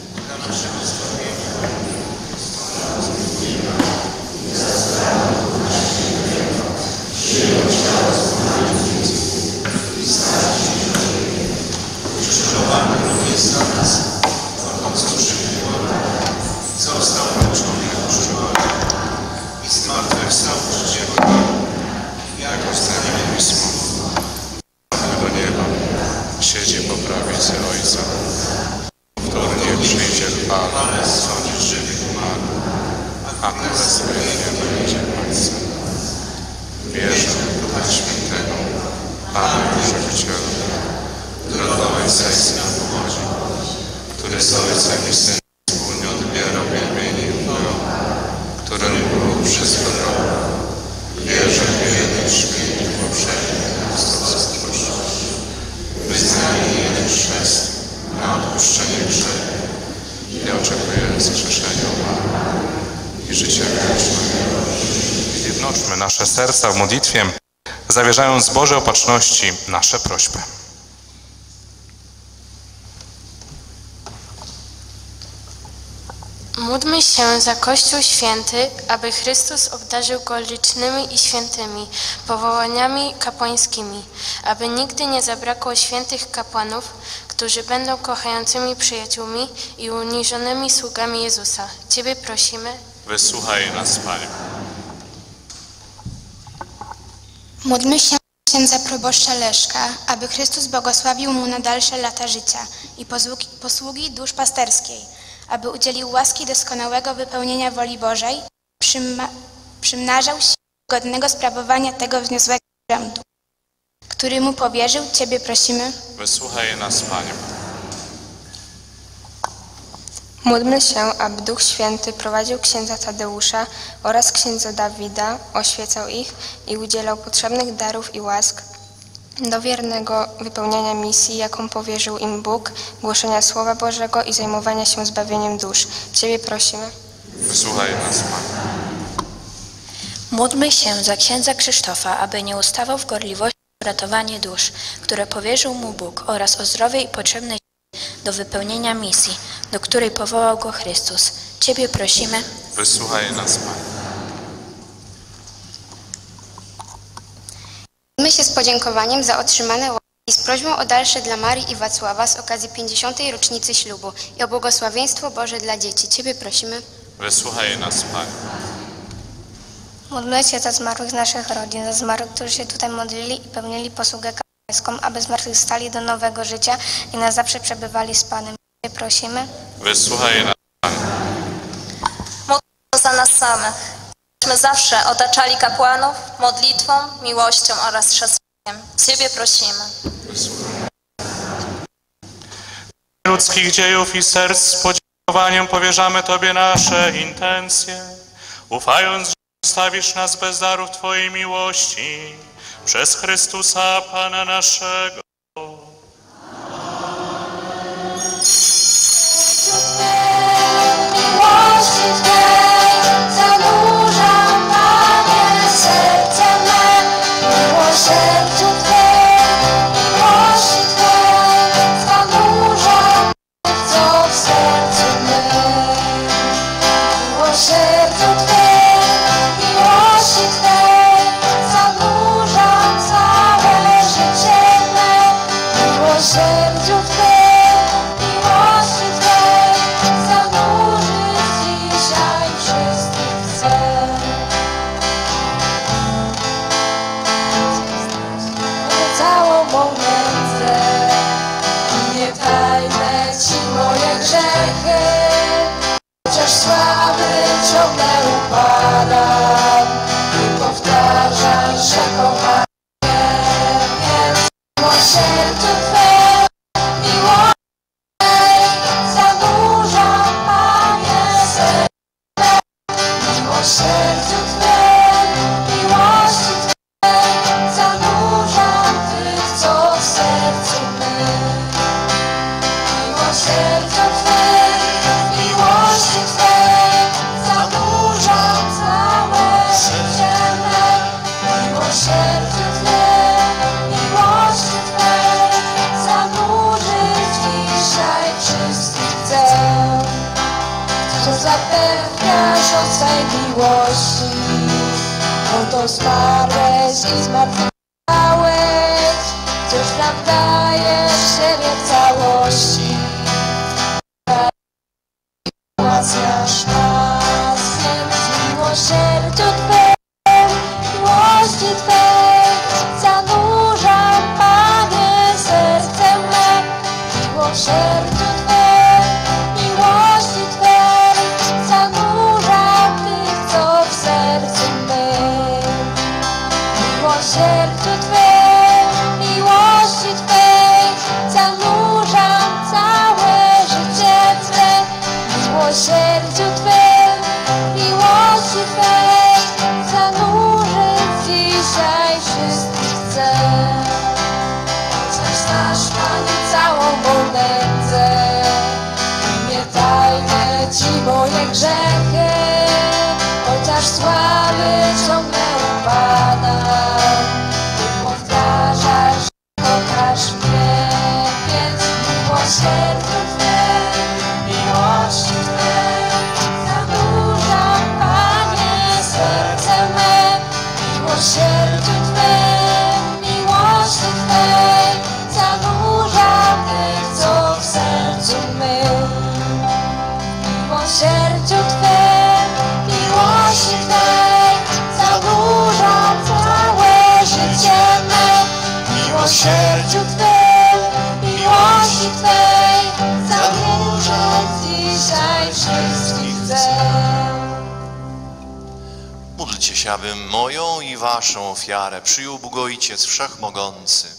Został człowieku żywotem i zmartwychwstał trzeciego dnia, jako stanie pismo. Do nieba siedzi po prawicy Ojca. Powtórnie przyjdzie Pan sądzić żywych i umarłych, a tyle sprawiedliwie będzie Ojcem. Wierzę w Ducha Świętego, Pana i Żywiciela, który od Ojca i Syna pochodzi, który z Ojcem i Synem wspólnie otwórzmy nasze serca w modlitwie, zawierzając z Bożej Opatrzności nasze prośby. Módlmy się za Kościół Święty, aby Chrystus obdarzył go licznymi i świętymi powołaniami kapłańskimi, aby nigdy nie zabrakło świętych kapłanów, którzy będą kochającymi przyjaciółmi i uniżonymi sługami Jezusa. Ciebie prosimy. Wysłuchaj nas, Panie. Módlmy się księdza proboszcza Leszka, aby Chrystus błogosławił mu na dalsze lata życia i posługi, posługi duszpasterskiej, aby udzielił łaski doskonałego wypełnienia woli Bożej, przyma, przymnażał się godnego sprawowania tego wzniosłego urzędu, który mu powierzył. Ciebie prosimy. Wysłuchaj nas, Panie. Módlmy się, aby Duch Święty prowadził księdza Tadeusza oraz księdza Dawida, oświecał ich i udzielał potrzebnych darów i łask do wiernego wypełniania misji, jaką powierzył im Bóg, głoszenia Słowa Bożego i zajmowania się zbawieniem dusz. Ciebie prosimy. Wysłuchaj nas, Panie. Módlmy się za księdza Krzysztofa, aby nie ustawał w gorliwości o ratowanie dusz, które powierzył mu Bóg, oraz o zdrowie i potrzebne siły do wypełnienia misji, do której powołał go Chrystus. Ciebie prosimy. Wysłuchaj nas, Panie. Módlmy się z podziękowaniem za otrzymane łaski i z prośbą o dalsze dla Marii i Wacława z okazji pięćdziesiątej rocznicy ślubu i o błogosławieństwo Boże dla dzieci. Ciebie prosimy. Wysłuchaj nas, Panie. Módlmy się za zmarłych z naszych rodzin, za zmarłych, którzy się tutaj modlili i pełnili posługę kapłańską, aby zmartwychwstali do nowego życia i na zawsze przebywali z Panem. Ciebie prosimy. Wysłuchaj nas, Panie. Módlmy się za nas samych, byśmy zawsze otaczali kapłanów modlitwą, miłością oraz szacunkiem. Ciebie prosimy. Ludzkich dziejów i serc z podziękowaniem powierzamy Tobie nasze intencje, ufając, że stawisz nas bez darów Twojej miłości przez Chrystusa Pana naszego. Miłości Twej zanurzam, Panie, serce me, miłosierdziu Twej, miłości Twej zanurzam, co w sercu mym. Miłosierdziu Twej, miłości Twej zanurzam całe życie me, miłosierdziu Twej, miłości Twej zanurzyć dzisiaj wszystkich chcę. Całą mą nędzę i nie tajne Ci moje grzechy, chociaż słaby ciągle upadam i powtarzam, że kocham Cię, więc miłosierdziu Twe, miłości Twej zanurzam, Panie, serce, miłosierdziu Twe, miłości Twej zanurzam tych, co w sercu mym. Miłosierdziu Twej, miłości Twej zanurzam całe życie me. Miłosierdziu Twej, miłości Twej zanurzyć dzisiaj wszystkich chcę. Co zapewniasz o swej miłości, oto zmarłeś i zmartwychwstałeś, wciąż nam dajesz siebie w całości. Umacniasz nas, więc miłosierdziu Twe, miłości Twej zanurzam, Panie, serce me. Miłosierdziu Twe, miłości Twej zanurzam tych, co w sercu mym. Miłosierdziu Twej, miłości Twej zanurzam całe życie Twe. Miłosierdziu Twej, miłości Twej zanurzyć dzisiaj wszystkich chcę. Chociaż znasz, Panie, całą mą nędzę i nie tajne Ci moje grzechy, chociaż słaby ciągle upadam Miłosierdziu Twym, miłości Twej, zanurza tych, co w sercu mym. Miłosierdziu Twym, miłości Twej, zanurza całe życie me. Miłosierdziu Twym, miłości Twej, zanurza dzisiaj wszystkich chcę. Módlcie się, abym moją i waszą ofiarę przyjął Bóg Ojciec Wszechmogący.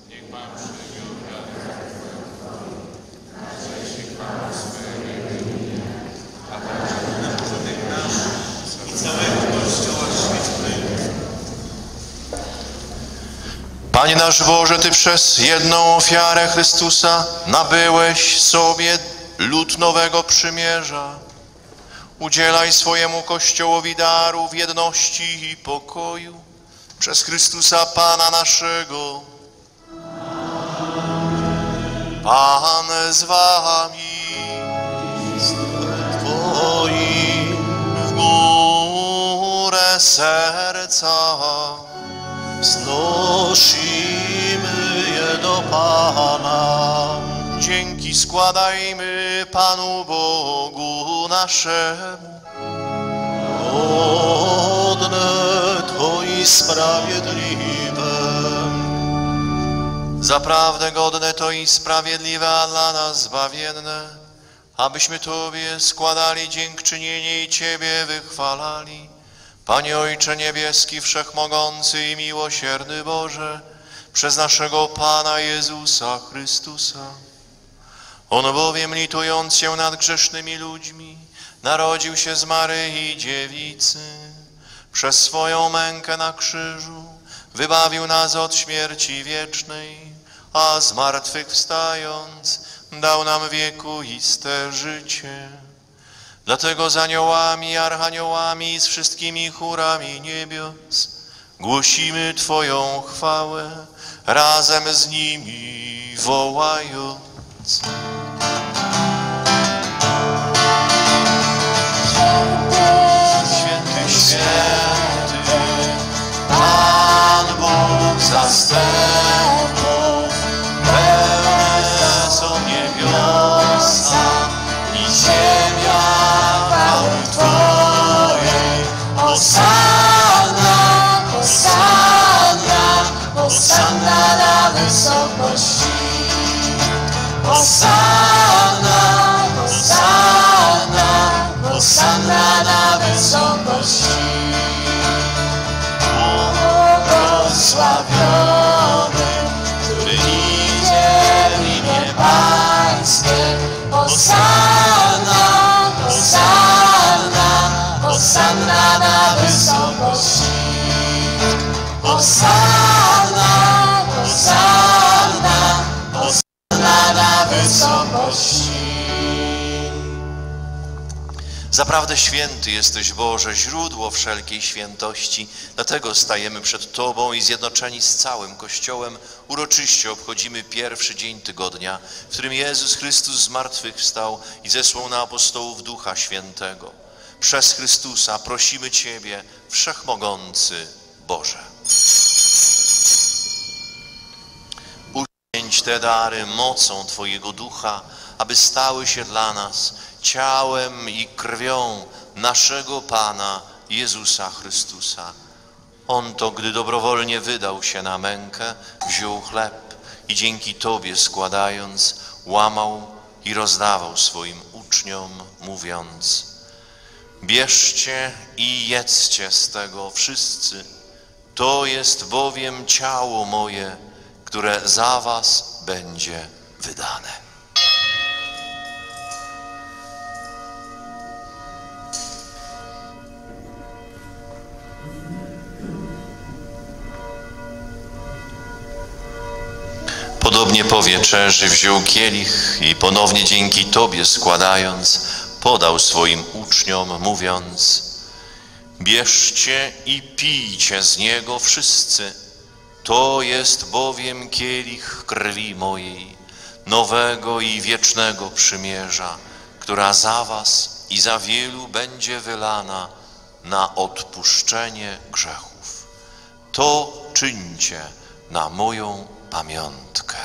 Panie nasz Boże, Ty przez jedną ofiarę Chrystusa nabyłeś sobie lud nowego przymierza. Udzielaj swojemu Kościołowi darów jedności i pokoju przez Chrystusa Pana naszego. Pan z wami. Twoim w górę serca znosimy je do Pana. Dzięki składajmy Panu Bogu naszemu. Godne to i sprawiedliwe. Zaprawdę godne to i sprawiedliwe, a dla nas zbawienne, abyśmy Tobie składali dziękczynienie i Ciebie wychwalali. Panie Ojcze Niebieski, Wszechmogący i Miłosierny Boże, przez naszego Pana Jezusa Chrystusa. On bowiem, litując się nad grzesznymi ludźmi, narodził się z Maryi Dziewicy. Przez swoją mękę na krzyżu wybawił nas od śmierci wiecznej, a zmartwychwstając dał nam wiekuiste życie. Dlatego z aniołami, archaniołami i z wszystkimi chórami niebios głosimy Twoją chwałę, razem z nimi wołając. Święty, święty, Pan Bóg zastępów, pełne są niebiosa i ziemia chwały Twojej. Hosanna, Hosanna, Hosanna na wysokości. Hosanna, Hosanna, Hosanna na wysokości. Błogosławiony, który idzie w imię Pańskie. Hosanna, Hosanna, Hosanna na wysokości. Hosanna, Hosanna, Hosanna na wysokości. Zaprawdę święty jesteś, Boże, źródło wszelkiej świętości. Dlatego stajemy przed Tobą i zjednoczeni z całym Kościołem uroczyście obchodzimy pierwszy dzień tygodnia, w którym Jezus Chrystus zmartwychwstał i zesłał na apostołów Ducha Świętego. Przez Chrystusa prosimy Ciebie, Wszechmogący Boże. Uświęć te dary mocą Twojego Ducha, aby stały się dla nas ciałem i krwią naszego Pana Jezusa Chrystusa. On to, gdy dobrowolnie wydał się na mękę, wziął chleb i dzięki Tobie składając, łamał i rozdawał swoim uczniom, mówiąc: bierzcie i jedzcie z tego wszyscy, to jest bowiem ciało moje, które za was będzie wydane. Podobnie po wieczerzy wziął kielich i ponownie dzięki Tobie składając, podał swoim uczniom, mówiąc: bierzcie i pijcie z niego wszyscy, to jest bowiem kielich krwi mojej, nowego i wiecznego przymierza, która za was i za wielu będzie wylana na odpuszczenie grzechów. To czyńcie na moją pamiątkę.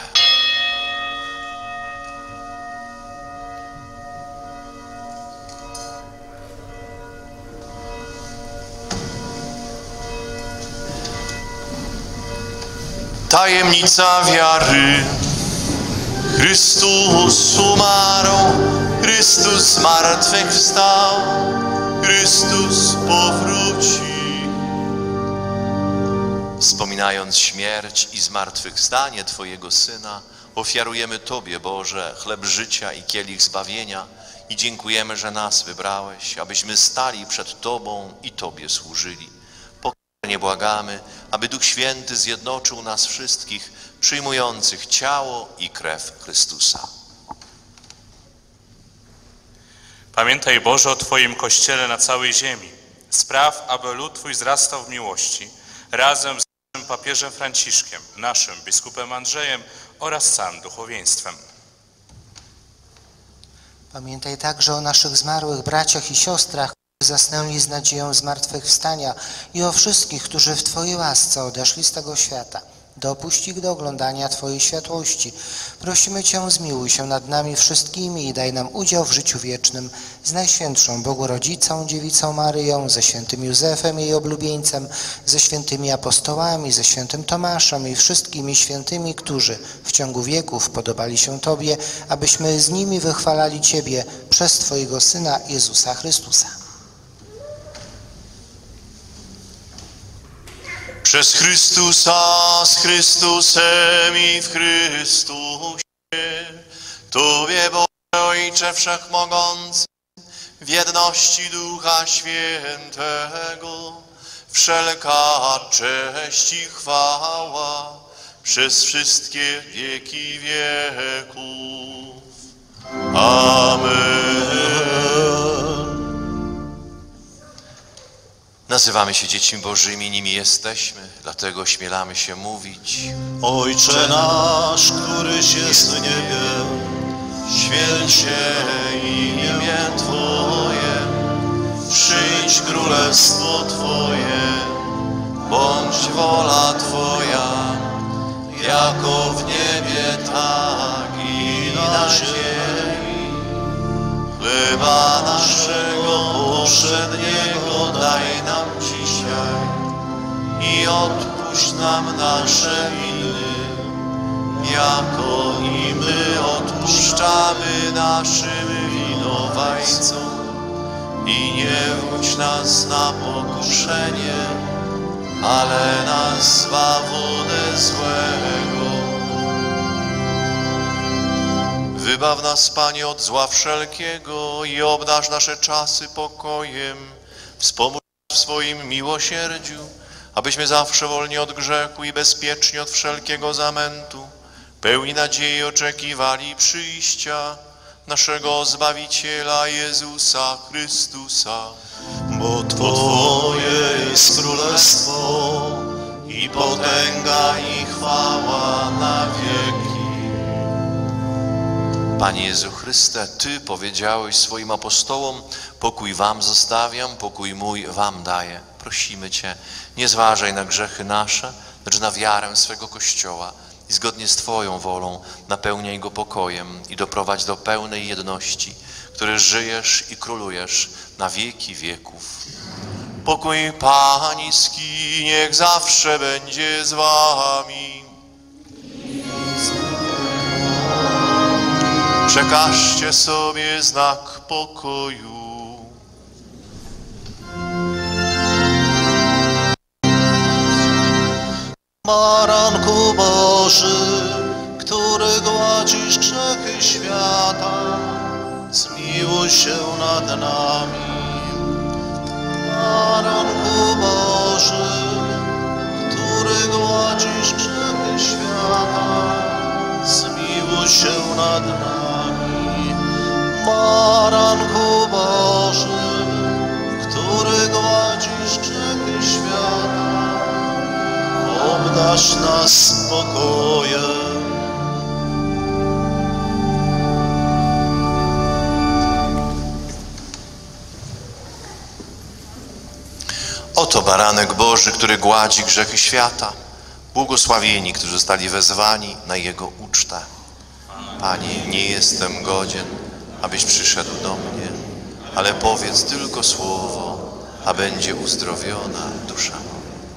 Tajemnica wiary. Chrystus umarł, Chrystus z martwych wstał, Chrystus powróci. Wspominając śmierć i zmartwychwstanie Twojego Syna, ofiarujemy Tobie, Boże, chleb życia i kielich zbawienia i dziękujemy, że nas wybrałeś, abyśmy stali przed Tobą i Tobie służyli. Pokornie błagamy, aby Duch Święty zjednoczył nas wszystkich, przyjmujących ciało i krew Chrystusa. Pamiętaj, Boże, o Twoim Kościele na całej ziemi. Spraw, aby lud Twój wzrastał w miłości, razem z naszym papieżem Franciszkiem, naszym biskupem Andrzejem oraz całym duchowieństwem. Pamiętaj także o naszych zmarłych braciach i siostrach, którzy zasnęli z nadzieją zmartwychwstania i o wszystkich, którzy w Twojej łasce odeszli z tego świata. Dopuść ich do oglądania Twojej światłości. Prosimy Cię, zmiłuj się nad nami wszystkimi i daj nam udział w życiu wiecznym z Najświętszą Bogu Rodzicą, Dziewicą Maryją, ze świętym Józefem, jej oblubieńcem, ze świętymi apostołami, ze świętym Tomaszem i wszystkimi świętymi, którzy w ciągu wieków podobali się Tobie, abyśmy z nimi wychwalali Ciebie przez Twojego Syna Jezusa Chrystusa. Przez Chrystusa, z Chrystusem i w Chrystusie, Tobie, Boże Ojcze Wszechmogący, w jedności Ducha Świętego, wszelka cześć i chwała przez wszystkie wieki wieków. Amen. Nazywamy się dziećmi Bożymi, nimi jesteśmy, dlatego śmielamy się mówić. Ojcze nasz, któryś jest w niebie, święć się imię Twoje, przyjdź królestwo Twoje, bądź wola Twoja, jako w niebie, tak i na ziemi. Chleba naszego powszedniego daj nam dzisiaj i odpuść nam nasze winy, jako i my odpuszczamy naszym winowajcom. I nie wódź nas na pokuszenie, ale nas zbaw ode złego. Wybaw nas, Panie, od zła wszelkiego i obdarz nasze czasy pokojem. Wspomóż w swoim miłosierdziu, abyśmy zawsze wolni od grzechu i bezpiecznie od wszelkiego zamętu, pełni nadziei oczekiwali przyjścia naszego Zbawiciela Jezusa Chrystusa. Bo Twoje jest królestwo i potęga i chwała na wieki. Panie Jezu Chryste, Ty powiedziałeś swoim apostołom, pokój wam zostawiam, pokój mój wam daję. Prosimy Cię, nie zważaj na grzechy nasze, lecz na wiarę swego Kościoła i zgodnie z Twoją wolą napełniaj go pokojem i doprowadź do pełnej jedności, który żyjesz i królujesz na wieki wieków. Pokój Pański niech zawsze będzie z wami. Przekażcie sobie znak pokoju. Baranku Boży, który gładzisz grzechy świata, zmiłuj się nad nami. Baranku Boży, który gładzisz grzechy świata, zmiłuj się nad nami. Baranku Boży, który gładzisz grzechy świata, obdarz nas spokojem. Oto Oto baranek Boży, który gładzi grzechy świata. Błogosławieni, którzy zostali wezwani na Jego ucztę. Panie, nie jestem godzien, abyś przyszedł do mnie, ale powiedz tylko słowo, a będzie uzdrowiona dusza moja.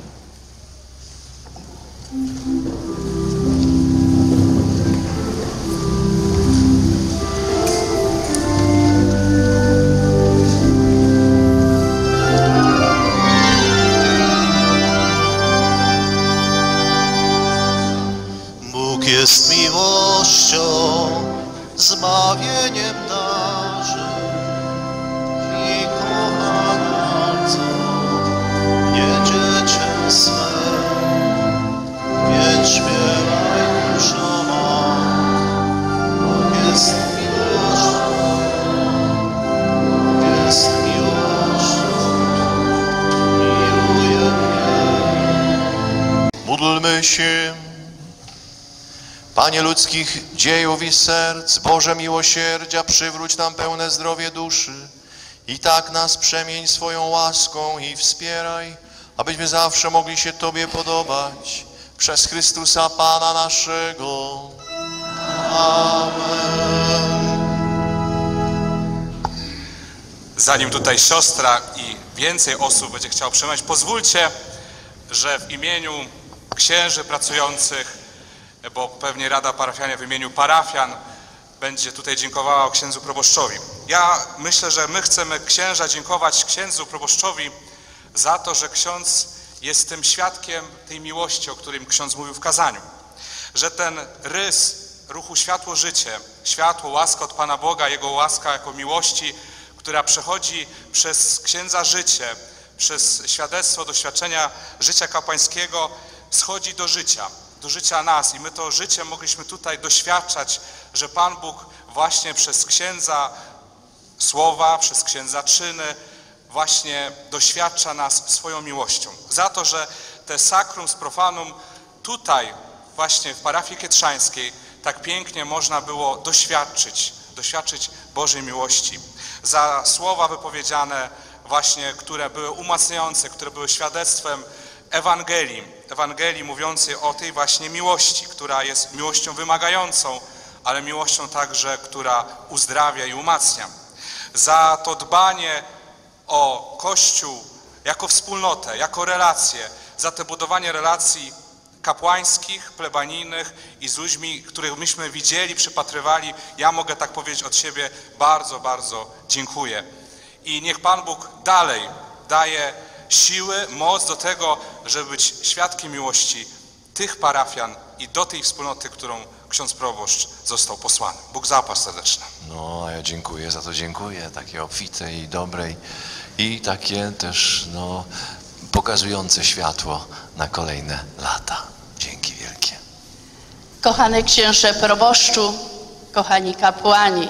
Bóg jest miłością, zbawieniem darzy i kocha bardzo mnie dziecię swe. Więc śpiewaj duszo ma, Bóg jest miłością, Bóg jest miłością, miłuje mnie. Módlmy się. Panie ludzkich dziejów i serc, Boże miłosierdzia, przywróć nam pełne zdrowie duszy i tak nas przemień swoją łaską i wspieraj, abyśmy zawsze mogli się Tobie podobać. Przez Chrystusa Pana naszego. Amen. Zanim tutaj siostra i więcej osób będzie chciało przemawiać, pozwólcie, że w imieniu księży pracujących, bo pewnie Rada Parafialna w imieniu parafian będzie tutaj dziękowała księdzu proboszczowi. Ja myślę, że my chcemy księża dziękować księdzu proboszczowi za to, że ksiądz jest tym świadkiem tej miłości, o którym ksiądz mówił w kazaniu. Że ten rys ruchu Światło Życie, światło, łaska od Pana Boga, Jego łaska jako miłości, która przechodzi przez księdza życie, przez świadectwo, doświadczenia życia kapłańskiego, schodzi do życia. do życia nas i my to życie mogliśmy tutaj doświadczać, że Pan Bóg właśnie przez księdza słowa, przez księdza czyny właśnie doświadcza nas swoją miłością. Za to, że te sacrum z profanum tutaj właśnie w parafii kietrzańskiej tak pięknie można było doświadczyć, doświadczyć Bożej miłości. Za słowa wypowiedziane właśnie, które były umacniające, które były świadectwem Ewangelii, Ewangelii mówiącej o tej właśnie miłości, która jest miłością wymagającą, ale miłością także, która uzdrawia i umacnia. Za to dbanie o Kościół jako wspólnotę, jako relacje, za to budowanie relacji kapłańskich, plebanijnych i z ludźmi, których myśmy widzieli, przypatrywali, ja mogę tak powiedzieć od siebie, bardzo, bardzo dziękuję. I niech Pan Bóg dalej daje siły, moc do tego, żeby być świadkiem miłości tych parafian i do tej wspólnoty, którą ksiądz proboszcz został posłany. Bóg zapłać serdeczne. No, a ja dziękuję za to, dziękuję, takie obfite i dobrej i takie też, no, pokazujące światło na kolejne lata. Dzięki wielkie. Kochany księże proboszczu, kochani kapłani,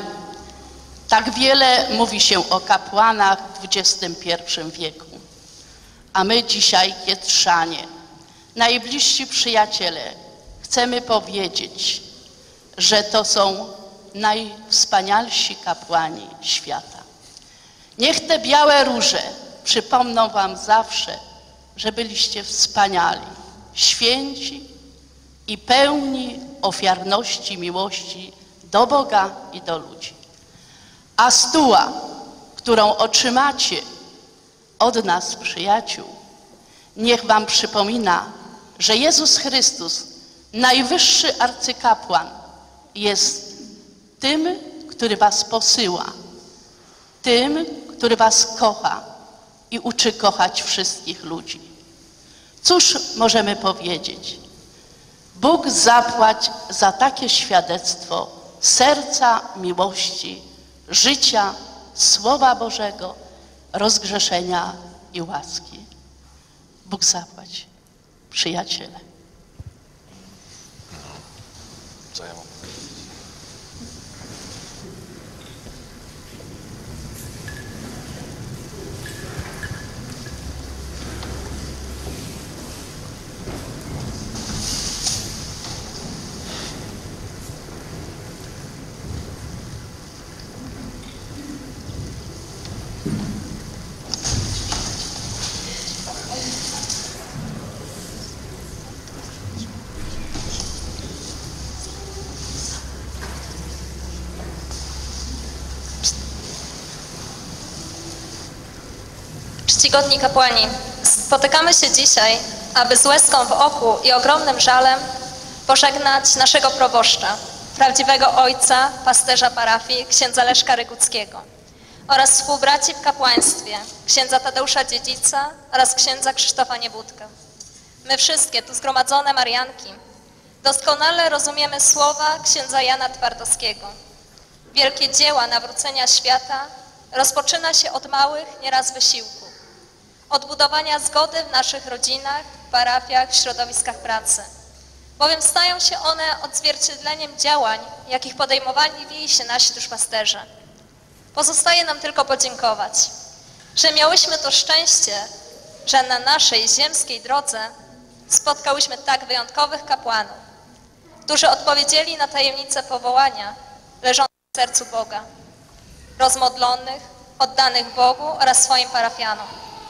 tak wiele mówi się o kapłanach w dwudziestym pierwszym wieku. A my dzisiaj, kietrzanie, najbliżsi przyjaciele, chcemy powiedzieć, że to są najwspanialsi kapłani świata. Niech te białe róże przypomną wam zawsze, że byliście wspaniali, święci i pełni ofiarności, miłości do Boga i do ludzi. A stuła, którą otrzymacie od nas, przyjaciół, niech wam przypomina, że Jezus Chrystus, najwyższy arcykapłan, jest tym, który was posyła, tym, który was kocha i uczy kochać wszystkich ludzi. Cóż możemy powiedzieć? Bóg zapłać za takie świadectwo serca, miłości, życia, Słowa Bożego, rozgrzeszenia i łaski. Bóg zapłać, przyjaciele. Co ja mam? Czcigodni kapłani, spotykamy się dzisiaj, aby z łezką w oku i ogromnym żalem pożegnać naszego proboszcza, prawdziwego ojca, pasterza parafii, księdza Leszka Ryguckiego oraz współbraci w kapłaństwie, księdza Tadeusza Dziedzica oraz księdza Krzysztofa Niebudkę. My wszystkie tu zgromadzone Marianki doskonale rozumiemy słowa księdza Jana Twardowskiego. Wielkie dzieła nawrócenia świata rozpoczyna się od małych, nieraz wysiłków, od budowania zgody w naszych rodzinach, parafiach, środowiskach pracy, bowiem stają się one odzwierciedleniem działań, jakich podejmowali się nasi duszpasterze. Pozostaje nam tylko podziękować, że miałyśmy to szczęście, że na naszej ziemskiej drodze spotkałyśmy tak wyjątkowych kapłanów, którzy odpowiedzieli na tajemnicę powołania leżące w sercu Boga, rozmodlonych, oddanych Bogu oraz swoim parafianom.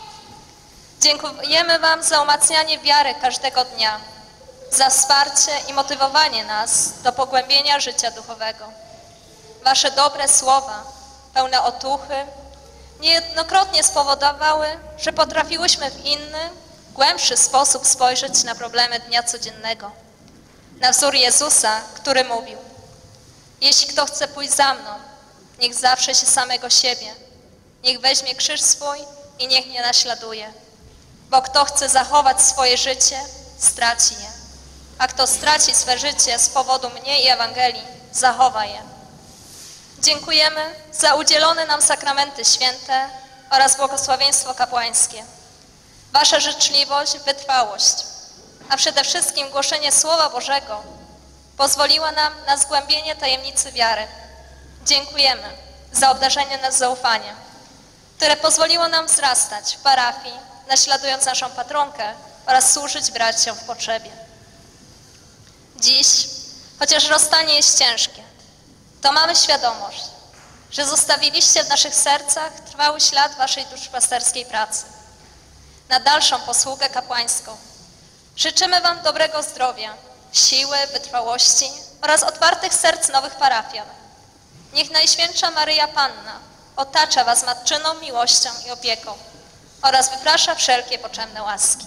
Dziękujemy Wam za umacnianie wiary każdego dnia, za wsparcie i motywowanie nas do pogłębienia życia duchowego. Wasze dobre słowa, pełne otuchy, niejednokrotnie spowodowały, że potrafiłyśmy w inny, głębszy sposób spojrzeć na problemy dnia codziennego. Na wzór Jezusa, który mówił: jeśli kto chce pójść za mną, niech zawsze się samego siebie, niech weźmie krzyż swój i niech mnie naśladuje. Bo kto chce zachować swoje życie, straci je. A kto straci swe życie z powodu mnie i Ewangelii, zachowa je. Dziękujemy za udzielone nam sakramenty święte oraz błogosławieństwo kapłańskie. Wasza życzliwość, wytrwałość, a przede wszystkim głoszenie Słowa Bożego pozwoliła nam na zgłębienie tajemnicy wiary. Dziękujemy za obdarzenie nas zaufaniem, które pozwoliło nam wzrastać w parafii, naśladując naszą patronkę oraz służyć braciom w potrzebie. Dziś, chociaż rozstanie jest ciężkie, to mamy świadomość, że zostawiliście w naszych sercach trwały ślad waszej duszpasterskiej pracy. Na dalszą posługę kapłańską życzymy wam dobrego zdrowia, siły, wytrwałości oraz otwartych serc nowych parafian. Niech Najświętsza Maryja Panna otacza was matczyną miłością i opieką oraz wyprasza wszelkie potrzebne łaski.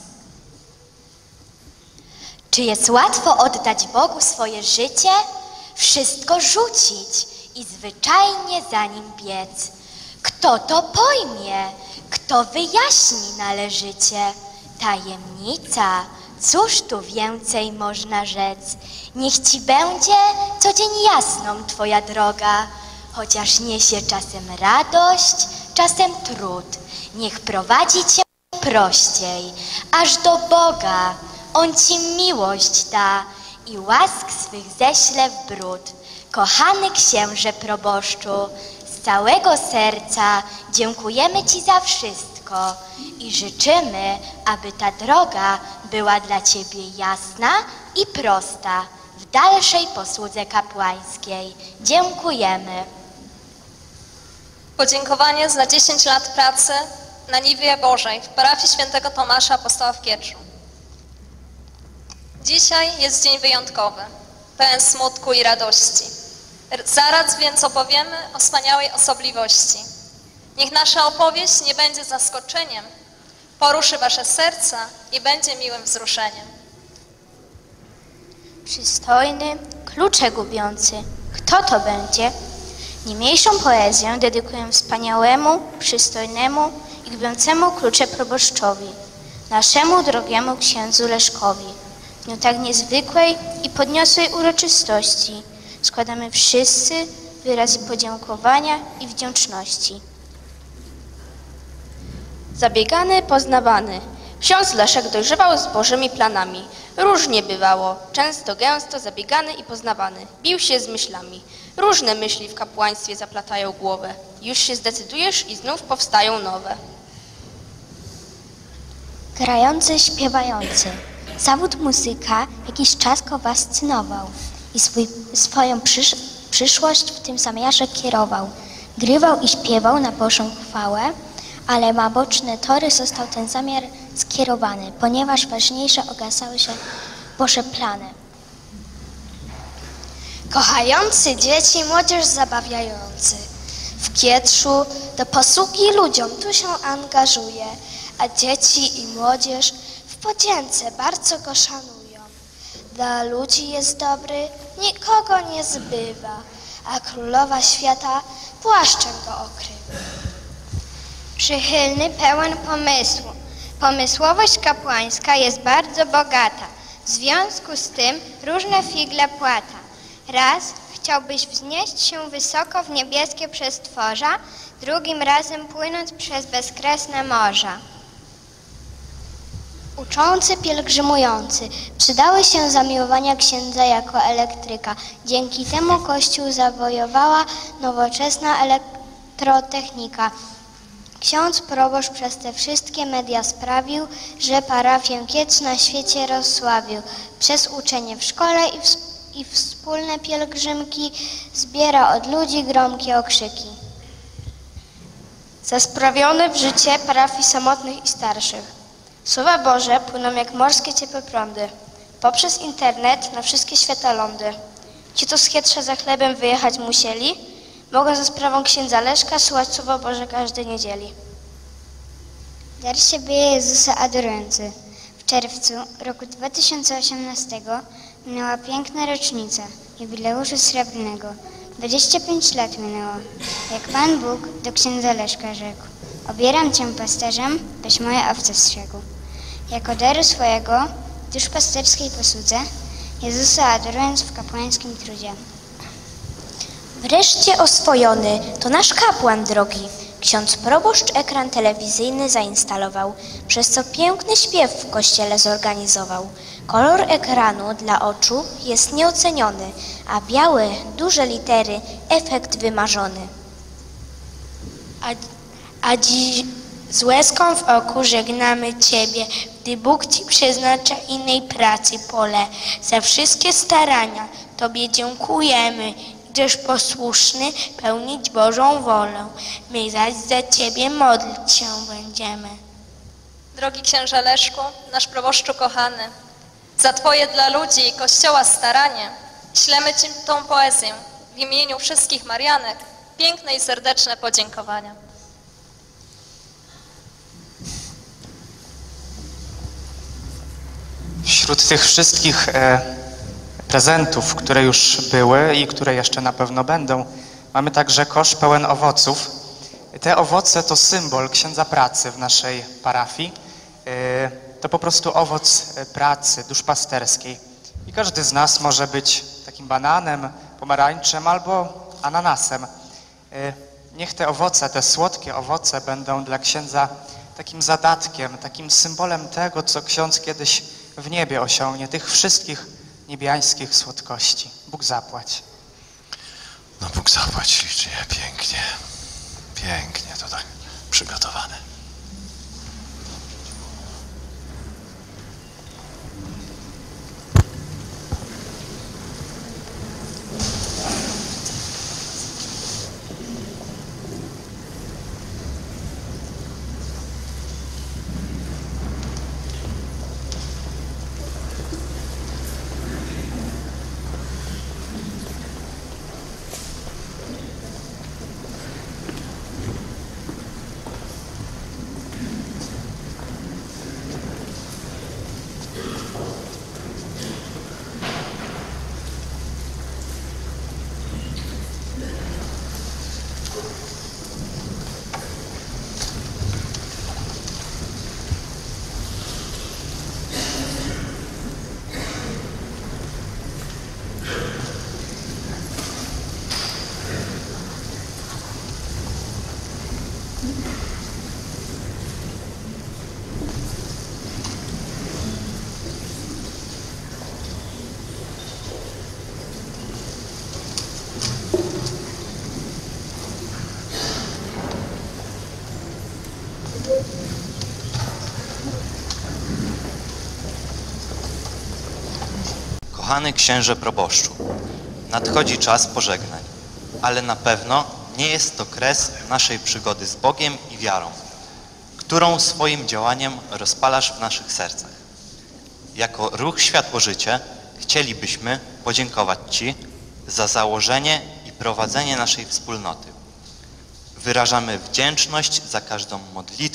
Czy jest łatwo oddać Bogu swoje życie? Wszystko rzucić i zwyczajnie za Nim biec. Kto to pojmie? Kto wyjaśni należycie? Tajemnica, cóż tu więcej można rzec? Niech Ci będzie co dzień jasną Twoja droga, chociaż niesie czasem radość, czasem trud. Niech prowadzi Cię prościej, aż do Boga. On Ci miłość da i łask swych ześle w bród. Kochany księże proboszczu, z całego serca dziękujemy Ci za wszystko i życzymy, aby ta droga była dla Ciebie jasna i prosta w dalszej posłudze kapłańskiej. Dziękujemy. Podziękowanie za dziesięć lat pracy na niwie Bożej w parafii świętego Tomasza Apostoła w Kietrzu. Dzisiaj jest dzień wyjątkowy, pełen smutku i radości. Zaraz więc opowiemy o wspaniałej osobliwości. Niech nasza opowieść nie będzie zaskoczeniem, poruszy wasze serca i będzie miłym wzruszeniem. Przystojny, klucze gubiący. Kto to będzie? Niniejszą poezję dedykuję wspaniałemu, przystojnemu i gubiącemu klucze proboszczowi, naszemu drogiemu księdzu Leszkowi. W dniu tak niezwykłej i podniosłej uroczystości składamy wszyscy wyrazy podziękowania i wdzięczności. Zabiegany, poznawany. Ksiądz Leszek dojrzewał z Bożymi planami. Różnie bywało, często gęsto zabiegany i poznawany. Bił się z myślami. Różne myśli w kapłaństwie zaplatają głowę. Już się zdecydujesz i znów powstają nowe. Grający, śpiewający. Zawód muzyka jakiś czas go fascynował i swój, swoją przysz, przyszłość w tym zamiarze kierował. Grywał i śpiewał na Bożą chwałę, ale na boczne tory został ten zamiar skierowany, ponieważ ważniejsze okazały się Boże plany. Kochający dzieci, młodzież zabawiający. W Kietrzu do posługi ludziom tu się angażuje, a dzieci i młodzież w podzięce bardzo go szanują. Dla ludzi jest dobry, nikogo nie zbywa, a królowa świata płaszczem go okrywa. Przychylny, pełen pomysłu. Pomysłowość kapłańska jest bardzo bogata. W związku z tym różne figle płata. Raz chciałbyś wznieść się wysoko w niebieskie przestworza, drugim razem płynąc przez bezkresne morza. Uczący, pielgrzymujący. Przydały się zamiłowania księdza jako elektryka. Dzięki temu Kościół zawojowała nowoczesna elektrotechnika. Ksiądz proboszcz przez te wszystkie media sprawił, że parafię Kiec na świecie rozsławił. Przez uczenie w szkole i, w, i wspólne pielgrzymki zbiera od ludzi gromkie okrzyki. Zasprawiony w życie parafii samotnych i starszych. Słowa Boże płyną jak morskie ciepłe prądy. Poprzez internet na wszystkie świata lądy. Ci, co z Kietrza za chlebem wyjechać musieli, mogą za sprawą księdza Leszka słuchać Słowa Boże każdej niedzieli. Dar siebie Jezusa adorujący. W czerwcu roku dwa tysiące osiemnastego minęła piękna rocznica jubileuszu srebrnego. dwadzieścia pięć lat minęło, jak Pan Bóg do księdza Leszka rzekł: obieram cię pasterzem, byś moje owce strzegł. Jako daru swojego, duszpasterskiej posłudze, Jezusa adorując w kapłańskim trudzie. Wreszcie oswojony, to nasz kapłan drogi. Ksiądz proboszcz ekran telewizyjny zainstalował, przez co piękny śpiew w kościele zorganizował. Kolor ekranu dla oczu jest nieoceniony, a białe, duże litery, efekt wymarzony. A, a dziś z łezką w oku żegnamy Ciebie, gdy Bóg Ci przeznacza innej pracy pole. Za wszystkie starania Tobie dziękujemy, gdyż posłuszny pełnić Bożą wolę. My zaś za Ciebie modlić się będziemy. Drogi księże Leszku, nasz proboszczu kochany, za Twoje dla ludzi i Kościoła staranie ślemy Ci tą poezję w imieniu wszystkich Marianek, piękne i serdeczne podziękowania. Wśród tych wszystkich e, prezentów, które już były i które jeszcze na pewno będą, mamy także kosz pełen owoców. Te owoce to symbol księdza pracy w naszej parafii. E, to po prostu owoc pracy duszpasterskiej. I każdy z nas może być takim bananem, pomarańczem albo ananasem. E, niech te owoce, te słodkie owoce będą dla księdza takim zadatkiem, takim symbolem tego, co ksiądz kiedyś w niebie osiągnie, tych wszystkich niebiańskich słodkości. Bóg zapłać. No Bóg zapłać ślicznie, pięknie, pięknie to tak przygotowane. Kochany księże proboszczu, nadchodzi czas pożegnań, ale na pewno nie jest to kres naszej przygody z Bogiem i wiarą, którą swoim działaniem rozpalasz w naszych sercach. Jako ruch Światło-Życie chcielibyśmy podziękować Ci za założenie i prowadzenie naszej wspólnoty. Wyrażamy wdzięczność za każdą modlitwę,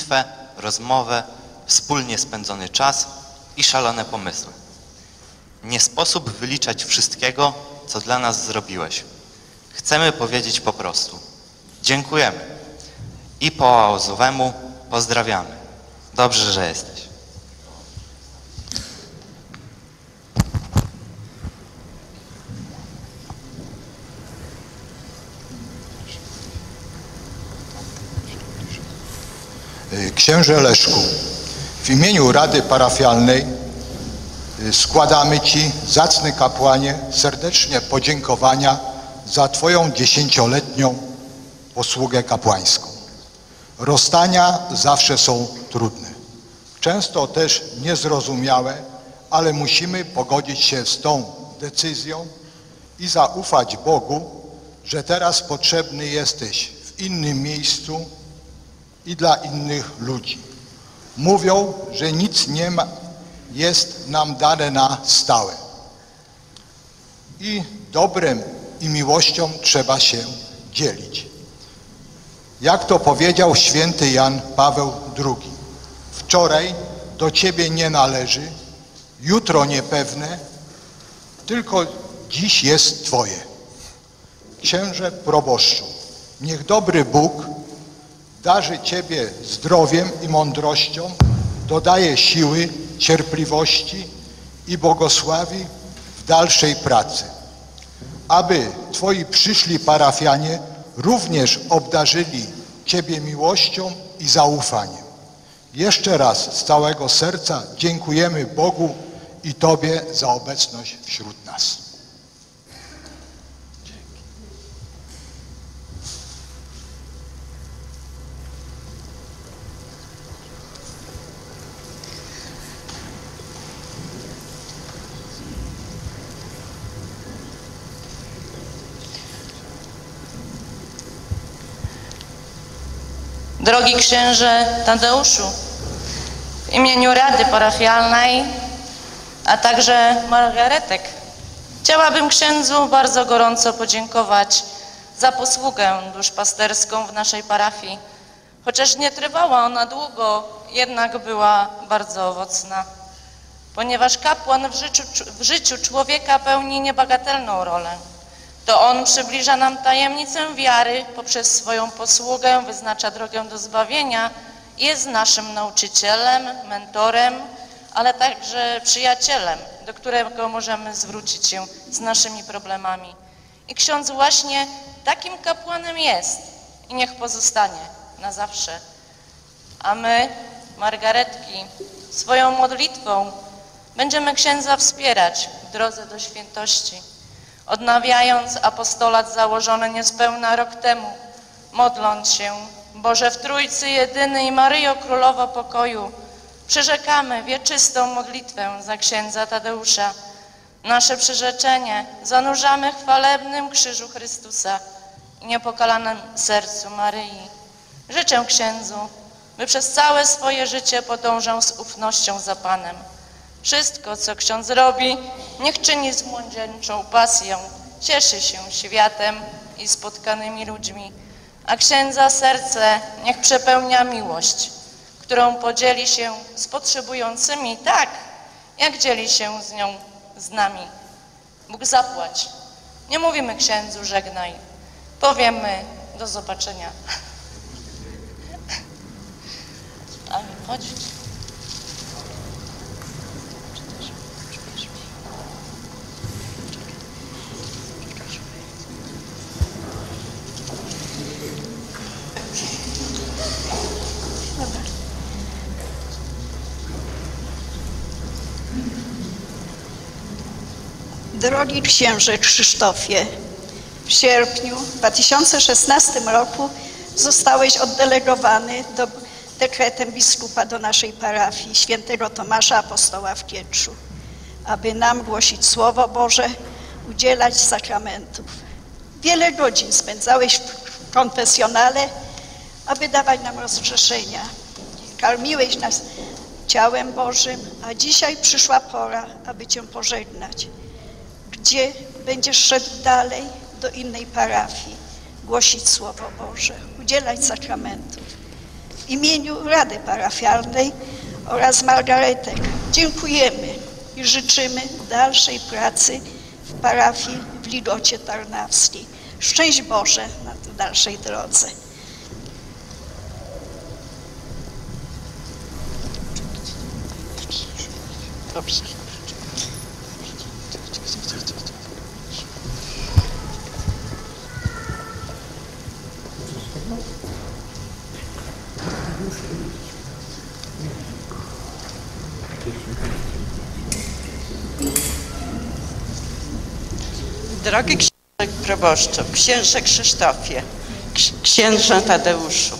rozmowę, wspólnie spędzony czas i szalone pomysły. Nie sposób wyliczać wszystkiego, co dla nas zrobiłeś. Chcemy powiedzieć po prostu dziękujemy i po oazowemu pozdrawiamy. Dobrze, że jesteś. Księże Leszku, w imieniu Rady Parafialnej składamy Ci, zacny kapłanie, serdecznie podziękowania za Twoją dziesięcioletnią posługę kapłańską. Rozstania zawsze są trudne, często też niezrozumiałe, ale musimy pogodzić się z tą decyzją i zaufać Bogu, że teraz potrzebny jesteś w innym miejscu i dla innych ludzi. Mówią, że nic nie ma, jest nam dane na stałe. I dobrem i miłością trzeba się dzielić. Jak to powiedział święty Jan Paweł drugi. Wczoraj do Ciebie nie należy, jutro niepewne, tylko dziś jest Twoje. Księże proboszczu, niech dobry Bóg darzy Ciebie zdrowiem i mądrością, dodaje siły, cierpliwości i błogosławi w dalszej pracy. Aby Twoi przyszli parafianie również obdarzyli Ciebie miłością i zaufaniem. Jeszcze raz z całego serca dziękujemy Bogu i Tobie za obecność wśród nas. Drogi księże Tadeuszu, w imieniu Rady Parafialnej, a także Margaretek, chciałabym księdzu bardzo gorąco podziękować za posługę duszpasterską w naszej parafii. Chociaż nie trwała ona długo, jednak była bardzo owocna, ponieważ kapłan w życiu, w życiu człowieka pełni niebagatelną rolę. To on przybliża nam tajemnicę wiary, poprzez swoją posługę wyznacza drogę do zbawienia, jest naszym nauczycielem, mentorem, ale także przyjacielem, do którego możemy zwrócić się z naszymi problemami. I ksiądz właśnie takim kapłanem jest i niech pozostanie na zawsze. A my, Margaretki, swoją modlitwą będziemy księdza wspierać w drodze do świętości, odnawiając apostolat założony niespełna rok temu, modląc się: Boże w Trójcy jedyny i Maryjo Królowo Pokoju, przyrzekamy wieczystą modlitwę za księdza Tadeusza. Nasze przyrzeczenie zanurzamy w chwalebnym krzyżu Chrystusa i niepokalanym sercu Maryi. Życzę księdzu, by przez całe swoje życie podążał z ufnością za Panem. Wszystko, co ksiądz robi, niech czyni z młodzieńczą pasją, cieszy się światem i spotkanymi ludźmi, a księdza serce niech przepełnia miłość, którą podzieli się z potrzebującymi tak, jak dzieli się z nią z nami. Bóg zapłać. Nie mówimy księdzu żegnaj, powiemy do zobaczenia. Aniu, chodź. Drogi księże Krzysztofie, w sierpniu dwa tysiące szesnastym roku zostałeś oddelegowany do, dekretem biskupa do naszej parafii świętego Tomasza Apostoła w Kietrzu, aby nam głosić Słowo Boże, udzielać sakramentów. Wiele godzin spędzałeś w konfesjonale, aby dawać nam rozgrzeszenia. Karmiłeś nas ciałem Bożym, a dzisiaj przyszła pora, aby Cię pożegnać. Gdzie będziesz szedł dalej do innej parafii, głosić Słowo Boże, udzielać sakramentów. imieniu Rady Parafialnej oraz Margaretek dziękujemy i życzymy dalszej pracy w parafii w Ligocie Tarnawskiej. Szczęść Boże na dalszej drodze. Dobrze. Drogi księże proboszczu, księże Krzysztofie, księże Tadeuszu,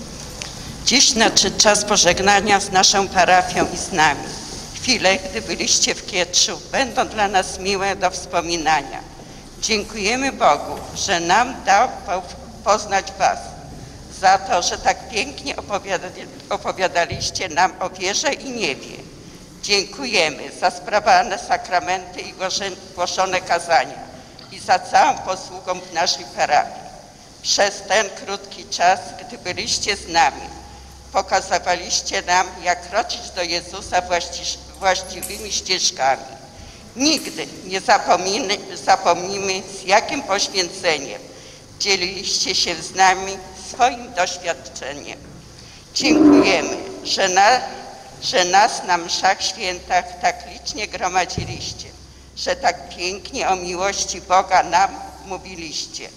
dziś nadszedł czas pożegnania z naszą parafią i z nami. Chwile, gdy byliście w Kietrzu, będą dla nas miłe do wspominania. Dziękujemy Bogu, że nam dał poznać Was, za to, że tak pięknie opowiadali, opowiadaliście nam o wierze i niebie. Dziękujemy za sprawowane sakramenty i głoszone kazania i za całą posługą w naszej parafii. Przez ten krótki czas, gdy byliście z nami, pokazywaliście nam, jak kroczyć do Jezusa właściwymi ścieżkami. Nigdy nie zapomnimy, zapomnimy, z jakim poświęceniem dzieliliście się z nami swoim doświadczeniem. Dziękujemy, że, na, że nas na mszach świętach tak licznie gromadziliście, że tak pięknie o miłości Boga nam mówiliście.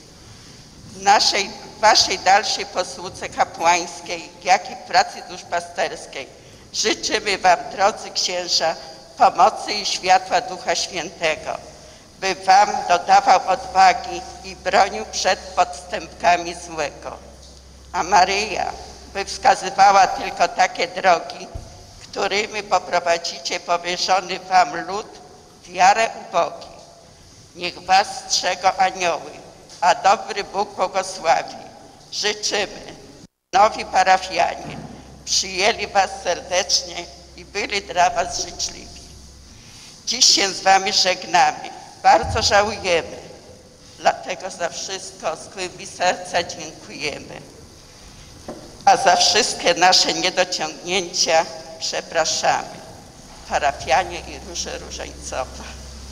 W naszej, waszej dalszej posłudze kapłańskiej, jak i pracy duszpasterskiej życzymy wam, drodzy księża, pomocy i światła Ducha Świętego, by wam dodawał odwagi i bronił przed podstępkami złego. A Maryja, by wskazywała tylko takie drogi, którymi poprowadzicie powierzony wam lud, wiarę ubogi. Niech was strzegą anioły, a dobry Bóg błogosławi. Życzymy, nowi parafianie, przyjęli was serdecznie i byli dla was życzliwi. Dziś się z wami żegnamy. Bardzo żałujemy, dlatego za wszystko z głębi serca dziękujemy. A za wszystkie nasze niedociągnięcia przepraszamy. Parafianie i róże różańcowe.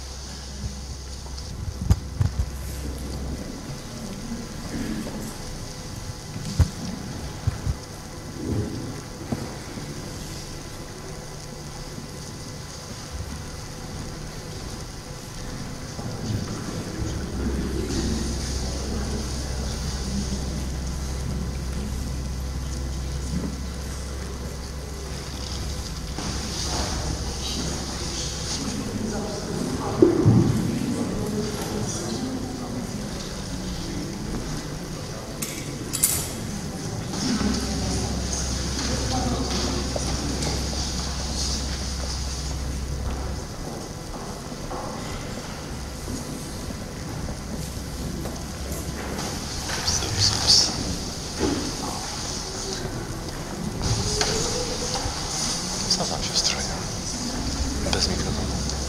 Co tam się stroje? Bez mikrofonu.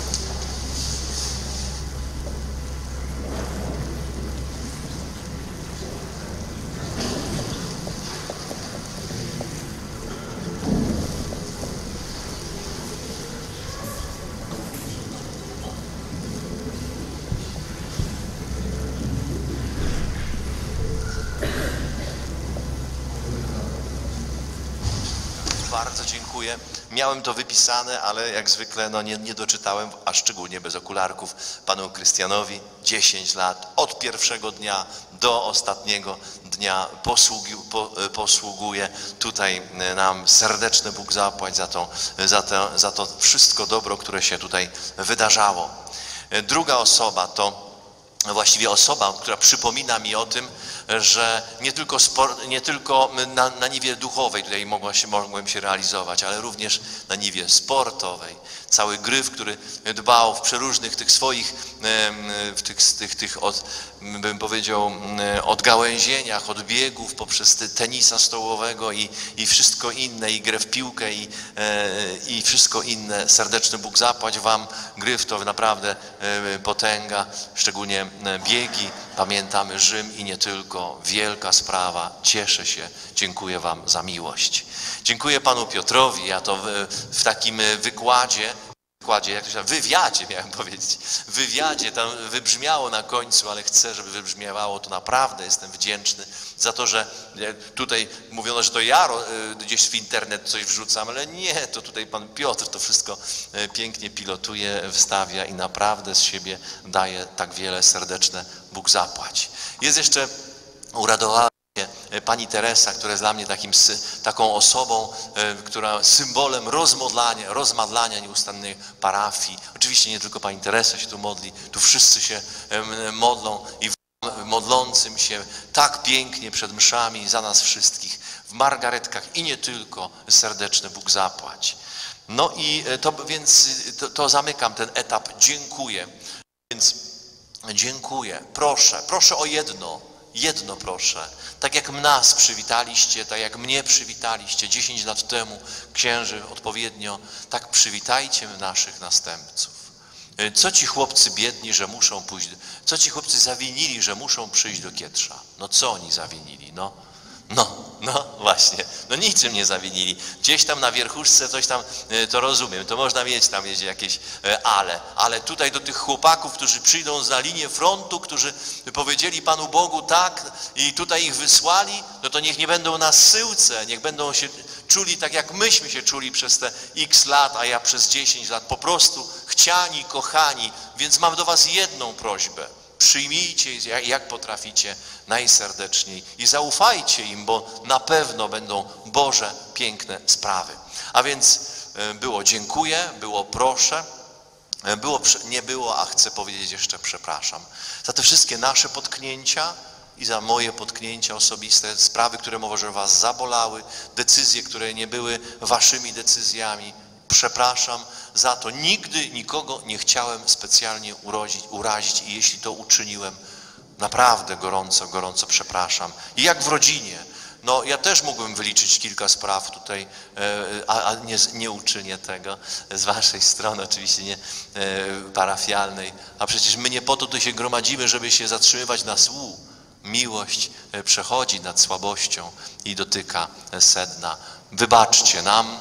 Bardzo dziękuję. Miałem to wypisane, ale jak zwykle no, nie, nie doczytałem, a szczególnie bez okularków, panu Krystianowi dziesięć lat, od pierwszego dnia do ostatniego dnia posługi, po, posługuje tutaj nam. Serdeczny Bóg zapłać za to, za, to, za to wszystko dobro, które się tutaj wydarzało. Druga osoba to właściwie osoba, która przypomina mi o tym, że nie tylko, sport, nie tylko na, na niwie duchowej tutaj mogła się, mogłem się realizować, ale również na niwie sportowej. Cały Gryf, który dbał w przeróżnych tych swoich, w tych, tych, tych od, bym powiedział, odgałęzieniach, od biegów, poprzez tenisa stołowego i, i wszystko inne, i grę w piłkę i, i wszystko inne. Serdeczny Bóg zapłać wam. Gryf to naprawdę potęga, szczególnie biegi. Pamiętamy Rzym i nie tylko. Wielka sprawa. Cieszę się. Dziękuję wam za miłość. Dziękuję panu Piotrowi. Ja to w, w takim wykładzie, wykładzie, jak to się, wywiadzie miałem powiedzieć, wywiadzie tam wybrzmiało na końcu, ale chcę, żeby wybrzmiewało to naprawdę. Jestem wdzięczny za to, że tutaj mówiono, że to ja gdzieś w internet coś wrzucam, ale nie, to tutaj pan Piotr to wszystko pięknie pilotuje, wstawia i naprawdę z siebie daje tak wiele. Serdeczne Bóg zapłać. Jest jeszcze, uradowała mnie pani Teresa, która jest dla mnie takim, taką osobą, która symbolem rozmodlania, rozmadlania nieustannej parafii. Oczywiście nie tylko pani Teresa się tu modli, tu wszyscy się modlą i modlącym się tak pięknie przed mszami za nas wszystkich, w margaretkach i nie tylko, serdeczny Bóg zapłać. No i to, więc to, to zamykam ten etap. Dziękuję. Więc dziękuję. Proszę, proszę o jedno. Jedno proszę. Tak jak nas przywitaliście, tak jak mnie przywitaliście dziesięć lat temu, księży odpowiednio, tak przywitajcie naszych następców. Co ci chłopcy biedni, że muszą pójść, co ci chłopcy zawinili, że muszą przyjść do Kietrza? No co oni zawinili? No, no, no właśnie, no niczym nie zawinili. Gdzieś tam na wierchuszce coś tam, to rozumiem, to można mieć tam jakieś ale, ale tutaj do tych chłopaków, którzy przyjdą za linię frontu, którzy powiedzieli Panu Bogu tak i tutaj ich wysłali, no to niech nie będą na zsyłce, niech będą się czuli tak, jak myśmy się czuli przez te x lat, a ja przez dziesięć lat, po prostu chciani, kochani, więc mam do was jedną prośbę. Przyjmijcie jak potraficie najserdeczniej i zaufajcie im, bo na pewno będą Boże piękne sprawy. A więc było dziękuję, było proszę, było, nie było, a chcę powiedzieć jeszcze przepraszam. Za te wszystkie nasze potknięcia i za moje potknięcia osobiste, sprawy, które może was zabolały, decyzje, które nie były waszymi decyzjami. Przepraszam za to. Nigdy nikogo nie chciałem specjalnie urodzić, urazić i jeśli to uczyniłem, naprawdę gorąco, gorąco przepraszam. I jak w rodzinie. No ja też mógłbym wyliczyć kilka spraw tutaj, a, a nie, nie uczynię tego z waszej strony, oczywiście nie parafialnej. A przecież my nie po to tu się gromadzimy, żeby się zatrzymywać na słów. Miłość przechodzi nad słabością i dotyka sedna. Wybaczcie nam,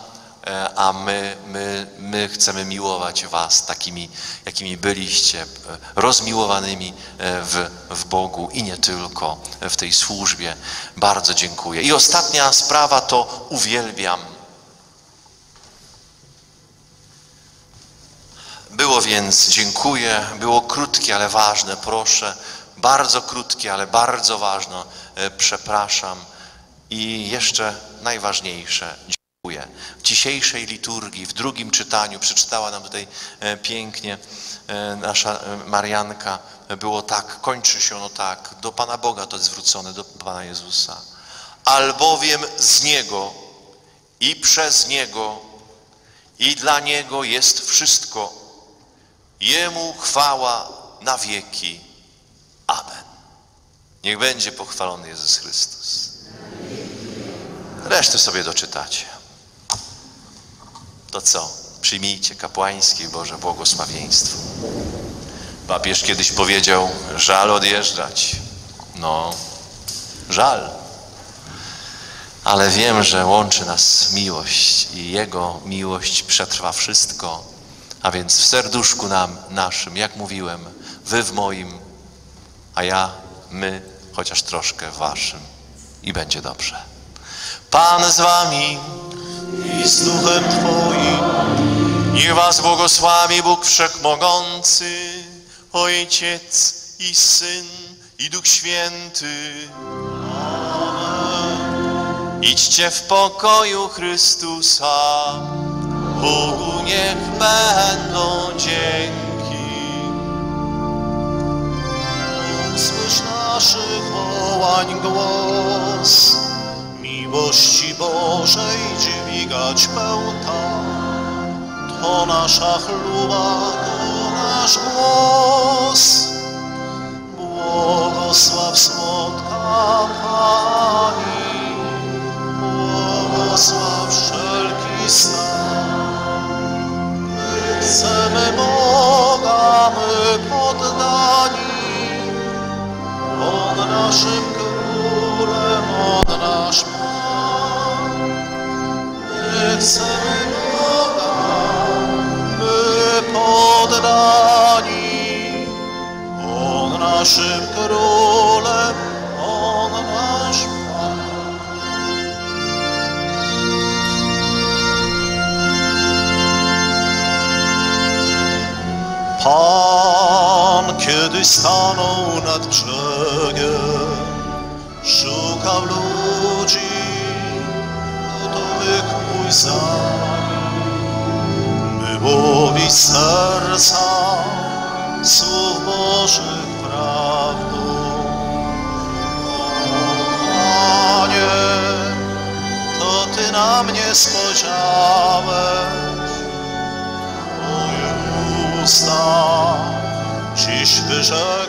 a my, my, my chcemy miłować was takimi, jakimi byliście, rozmiłowanymi w, w Bogu i nie tylko w tej służbie. Bardzo dziękuję. I ostatnia sprawa to uwielbiam. Było więc dziękuję, było krótkie, ale ważne, proszę. Bardzo krótkie, ale bardzo ważne, przepraszam. I jeszcze najważniejsze, dziękuję. W dzisiejszej liturgii, w drugim czytaniu, przeczytała nam tutaj pięknie nasza Marianka, było tak, kończy się ono tak, do Pana Boga to jest zwrócone, do Pana Jezusa. Albowiem z Niego i przez Niego i dla Niego jest wszystko. Jemu chwała na wieki. Amen. Niech będzie pochwalony Jezus Chrystus. Resztę sobie doczytacie. To co? Przyjmijcie kapłańskie Boże błogosławieństwo. Papież kiedyś powiedział, żal odjeżdżać. No, żal. Ale wiem, że łączy nas miłość i Jego miłość przetrwa wszystko. A więc w serduszku nam, naszym, jak mówiłem, wy w moim, a ja, my, chociaż troszkę w waszym. I będzie dobrze. Pan z wami i z duchem Twoim. Niech was błogosławi Bóg Wszechmogący, Ojciec i Syn i Duch Święty. Amen. Idźcie w pokoju Chrystusa. Bogu niech będą dzięki. Usłysz naszych wołań głos, miłości Bożej dźwigać pełta. To nasza chluba, to nasz głos. Błogosław słodka Pani, błogosław wszelki stan. My chcemy Boga, my poddani, Pan kiedyś stanął nad brzegiem, szukał ludzi gotowych pójść za nim, by łowić serca słów Bożych prawdą. Panie, to Ty na mnie spojrzałeś, moje usta dziś wyrzekły